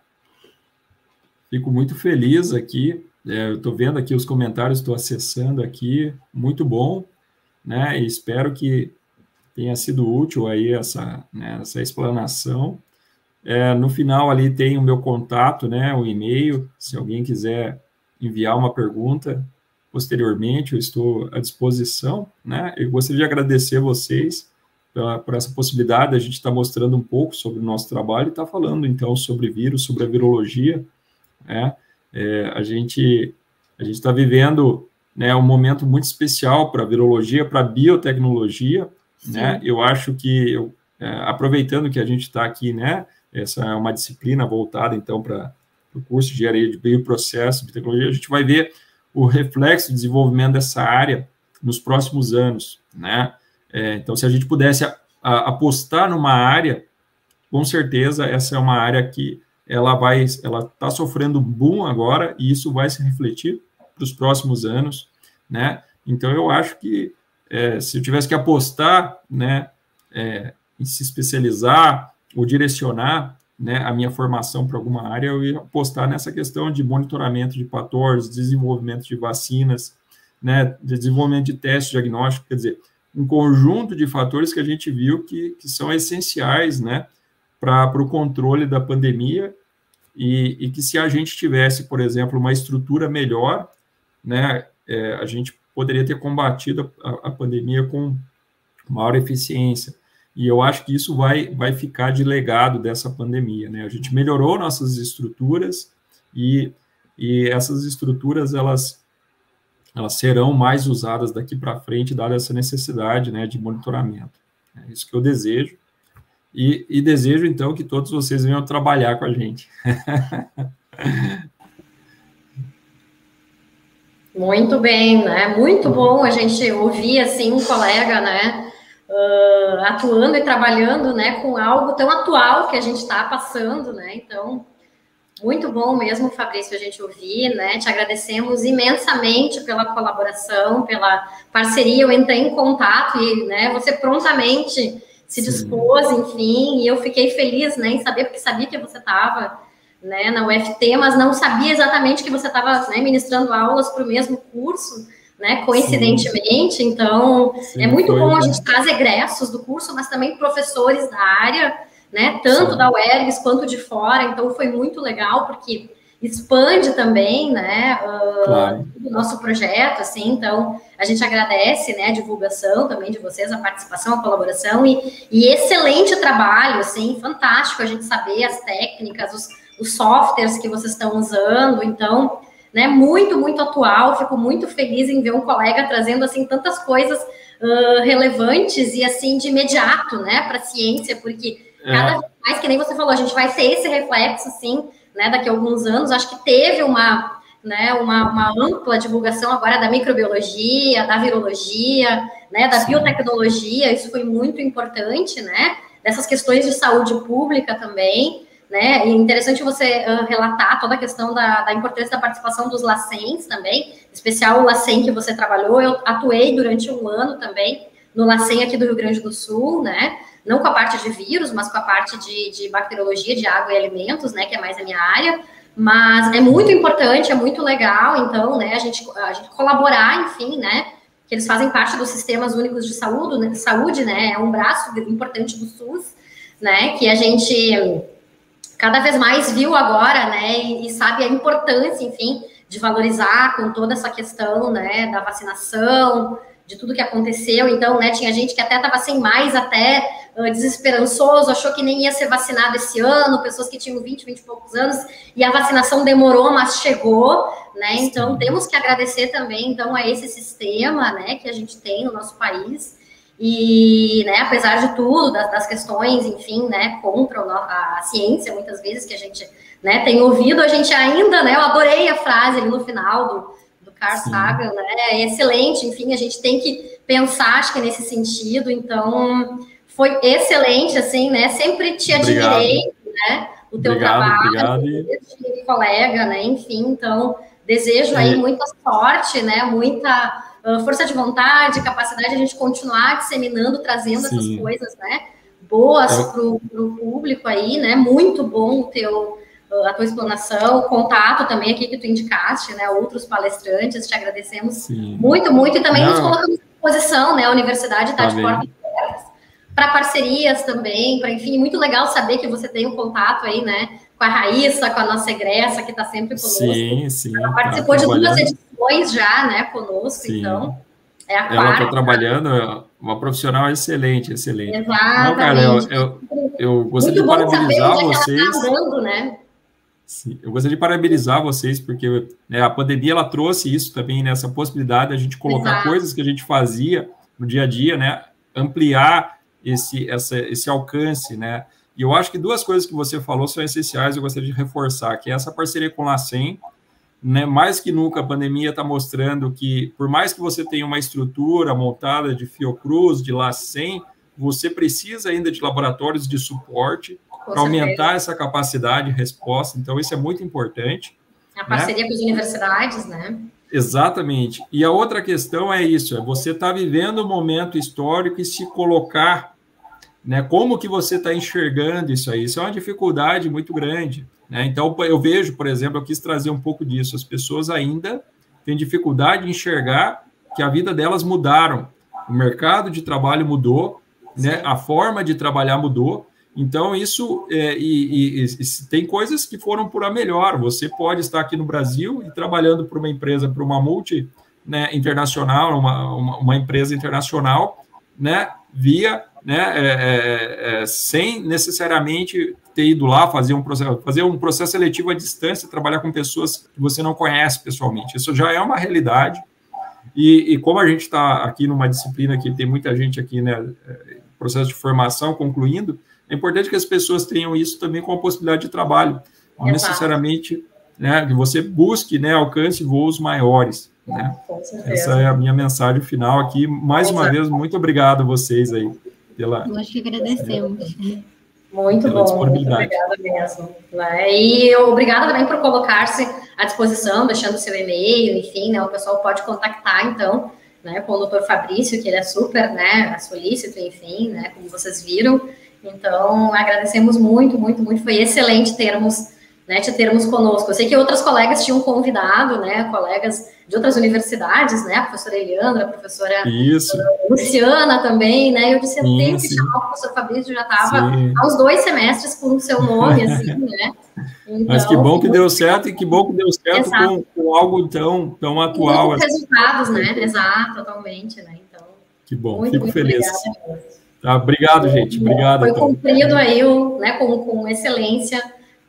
fico muito feliz aqui. É, eu estou vendo aqui os comentários, estou acessando aqui. Muito bom, né? E espero que tenha sido útil aí essa, né, essa explanação. É, no final ali tem o meu contato, né? O e-mail. Se alguém quiser enviar uma pergunta posteriormente, eu estou à disposição, né? Eu gostaria de agradecer a vocês pela, por essa possibilidade. A gente está mostrando um pouco sobre o nosso trabalho e está falando, então, sobre vírus, sobre a virologia, né? É, a gente a gente está vivendo, né, um momento muito especial para a virologia, para a biotecnologia, né? Eu acho que, eu, é, aproveitando que a gente está aqui, né? Essa é uma disciplina voltada, então, para o curso de engenharia de bioprocesso, biotecnologia, a gente vai ver o reflexo de desenvolvimento dessa área nos próximos anos, né? É, então, se a gente pudesse a, a, apostar numa área, com certeza essa é uma área que ela vai, ela está sofrendo boom agora e isso vai se refletir para os próximos anos, né? Então, eu acho que é, se eu tivesse que apostar, né, é, em se especializar ou direcionar, né, a minha formação para alguma área, eu ia apostar nessa questão de monitoramento de patógenos, desenvolvimento de vacinas, né, de desenvolvimento de testes diagnósticos, quer dizer, um conjunto de fatores que a gente viu que, que são essenciais, né, para o controle da pandemia e, e que se a gente tivesse, por exemplo, uma estrutura melhor, né, é, a gente poderia ter combatido a, a pandemia com maior eficiência. E eu acho que isso vai, vai ficar de legado dessa pandemia, né? A gente melhorou nossas estruturas e, e essas estruturas, elas, elas serão mais usadas daqui para frente, dada essa necessidade, né, de monitoramento. É isso que eu desejo. E, e desejo, então, que todos vocês venham trabalhar com a gente. Muito bem, né? Muito bom a gente ouvir, assim, um colega, né? Uh, atuando e trabalhando, né, com algo tão atual que a gente está passando, né, então, muito bom mesmo, Fabrício, a gente ouvir, né, te agradecemos imensamente pela colaboração, pela parceria. Eu entrei em contato e, né, você prontamente se dispôs, enfim, e eu fiquei feliz, né, em saber, porque sabia que você estava, né, na U F T, mas não sabia exatamente que você estava, né, ministrando aulas para o mesmo curso, né, coincidentemente. Sim. Então, Sim, é muito bom, a gente traz egressos do curso, mas também professores da área, né, tanto Sim. da U E R G S quanto de fora, então foi muito legal, porque expande também, né, uh, claro. o nosso projeto, assim, então a gente agradece, né, a divulgação também de vocês, a participação, a colaboração, e, e excelente trabalho, assim, fantástico a gente saber as técnicas, os, os softwares que vocês estão usando, então... Né, muito, muito atual, fico muito feliz em ver um colega trazendo, assim, tantas coisas uh, relevantes e, assim, de imediato, né, para a ciência, porque é. cada vez mais, que nem você falou, a gente vai ter esse reflexo, assim, né, daqui a alguns anos. Acho que teve uma, né, uma, uma ampla divulgação agora da microbiologia, da virologia, né, da Sim. biotecnologia, isso foi muito importante, né, dessas questões de saúde pública também. Né? E é interessante você uh, relatar toda a questão da, da importância da participação dos LACENs também, em especial o LACEN que você trabalhou. Eu atuei durante um ano também no LACEN aqui do Rio Grande do Sul, né? Não com a parte de vírus, mas com a parte de, de bacteriologia, de água e alimentos, né? Que é mais a minha área. Mas é muito importante, é muito legal, então, né? A gente, a gente colaborar, enfim, né? Que eles fazem parte dos sistemas únicos de saúde, né? Saúde, né? É um braço importante do SUS, né? Que a gente... cada vez mais viu agora, né, e, e sabe a importância, enfim, de valorizar com toda essa questão, né, da vacinação, de tudo que aconteceu. Então, né, tinha gente que até estava sem mais, até uh, desesperançoso, achou que nem ia ser vacinado esse ano, pessoas que tinham vinte, vinte e poucos anos, e a vacinação demorou, mas chegou, né, então temos que agradecer também, então, a esse sistema, né, que a gente tem no nosso país. E, né, apesar de tudo, das, das questões, enfim, né, contra a, a ciência, muitas vezes, que a gente, né, tem ouvido, a gente ainda, né, eu adorei a frase ali no final do, do Carl Sagan, né, é excelente, enfim, a gente tem que pensar, acho que nesse sentido. Então, foi excelente, assim, né? Sempre te admirei, né? O teu obrigado, trabalho, obrigado. colega, né? Enfim, então, desejo aí é. muita sorte, né? Muita uh, força de vontade, capacidade de a gente continuar disseminando, trazendo Sim. essas coisas, né? Boas é. para o público aí, né? Muito bom o teu, a tua explanação, o contato também aqui que tu indicaste, né? Outros palestrantes, te agradecemos Sim. muito, muito. E também Não. nos colocamos à disposição, né? A universidade está de portas abertas para parcerias também, para, enfim, muito legal saber que você tem um contato aí, né? Com a Raíssa, com a nossa egressa, que está sempre conosco. Sim, sim. Ela participou tá de duas edições já, né? Conosco, sim. então... É a ela está trabalhando, uma profissional excelente, excelente. Exatamente. Não, cara, eu, eu, eu gostaria de parabenizar vocês. Ela tá andando, né? Sim, eu gostaria de parabenizar vocês, porque né, a pandemia ela trouxe isso também, nessa né, possibilidade de a gente colocar Exato. coisas que a gente fazia no dia a dia, né? Ampliar esse, essa, esse alcance, né? E eu acho que duas coisas que você falou são essenciais, eu gostaria de reforçar, que é essa parceria com a LACEN, né, mais que nunca a pandemia está mostrando que, por mais que você tenha uma estrutura montada de Fiocruz, de LACEN, você precisa ainda de laboratórios de suporte para aumentar essa capacidade de resposta. Então, isso é muito importante. A parceria né? com as universidades, né? Exatamente. E a outra questão é isso, é você estar tá vivendo um momento histórico e se colocar, né, como que você está enxergando isso aí. Isso é uma dificuldade muito grande. Né? Então, eu vejo, por exemplo, eu quis trazer um pouco disso. As pessoas ainda têm dificuldade de enxergar que a vida delas mudaram. O mercado de trabalho mudou, né? A forma de trabalhar mudou. Então, isso... É, e, e, e tem coisas que foram por a melhor. Você pode estar aqui no Brasil e trabalhando para uma empresa, para uma multi né, internacional, uma, uma, uma empresa internacional, né, via... Né, é, é, é, sem necessariamente ter ido lá fazer um processo, fazer um processo seletivo à distância, trabalhar com pessoas que você não conhece pessoalmente. Isso já é uma realidade. E, e como a gente está aqui numa disciplina que tem muita gente aqui, né, processo de formação concluindo, é importante que as pessoas tenham isso também como possibilidade de trabalho. Não Exato. necessariamente né, que você busque, né, alcance voos maiores. Né? Essa é a minha mensagem final aqui. Mais uma vez, muito obrigado a vocês aí. Pela, Nós que agradecemos. Muito bom, muito obrigada mesmo. Né? E obrigada também por colocar-se à disposição, deixando o seu e-mail, enfim, né? O pessoal pode contactar, então, né, com o doutor Fabrício, que ele é super, né, solícito, enfim, né, como vocês viram. Então, agradecemos muito, muito, muito. Foi excelente termos, né, te termos conosco. Eu sei que outras colegas tinham convidado, né, colegas de outras universidades, né, a professora Eliandra, a professora Isso. Luciana também, né, eu disse, eu tenho que chamar o professor Fabrício, já estava há uns dois semestres com o seu nome, assim, né. Então, mas que bom que deu certo e que bom que deu certo com, com algo tão, tão atual. Muitos assim. resultados, né, exato, totalmente, né, então. Que bom, muito, fico muito feliz. Obrigada. Tá, obrigado, gente, obrigado. Foi então. cumprido aí, o, né, com, com excelência,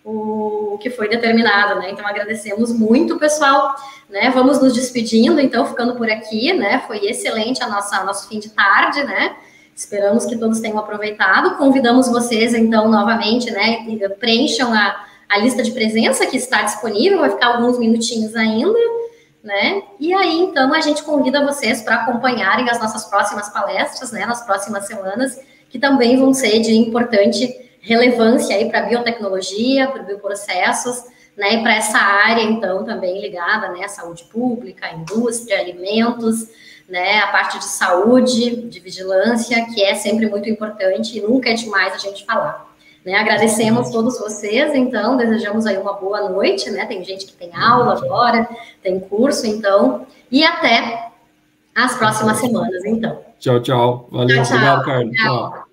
o que foi determinado, né? Então, agradecemos muito, pessoal, né? Vamos nos despedindo, então, ficando por aqui, né? Foi excelente a nossa nosso fim de tarde, né? Esperamos que todos tenham aproveitado. Convidamos vocês, então, novamente, né? Preencham a, a lista de presença que está disponível, vai ficar alguns minutinhos ainda, né? E aí, então, a gente convida vocês para acompanharem as nossas próximas palestras, né? Nas próximas semanas, que também vão ser de importante relevância aí para a biotecnologia, para bioprocessos, né, e para essa área, então, também ligada, né, à saúde pública, à indústria, alimentos, né, a parte de saúde, de vigilância, que é sempre muito importante e nunca é demais a gente falar. Né, agradecemos todos vocês, então, desejamos aí uma boa noite, né, tem gente que tem aula agora, tem curso, então, e até as próximas semanas, então. Tchau, tchau. Valeu, tchau, tchau. Obrigado, Carlos. Tchau.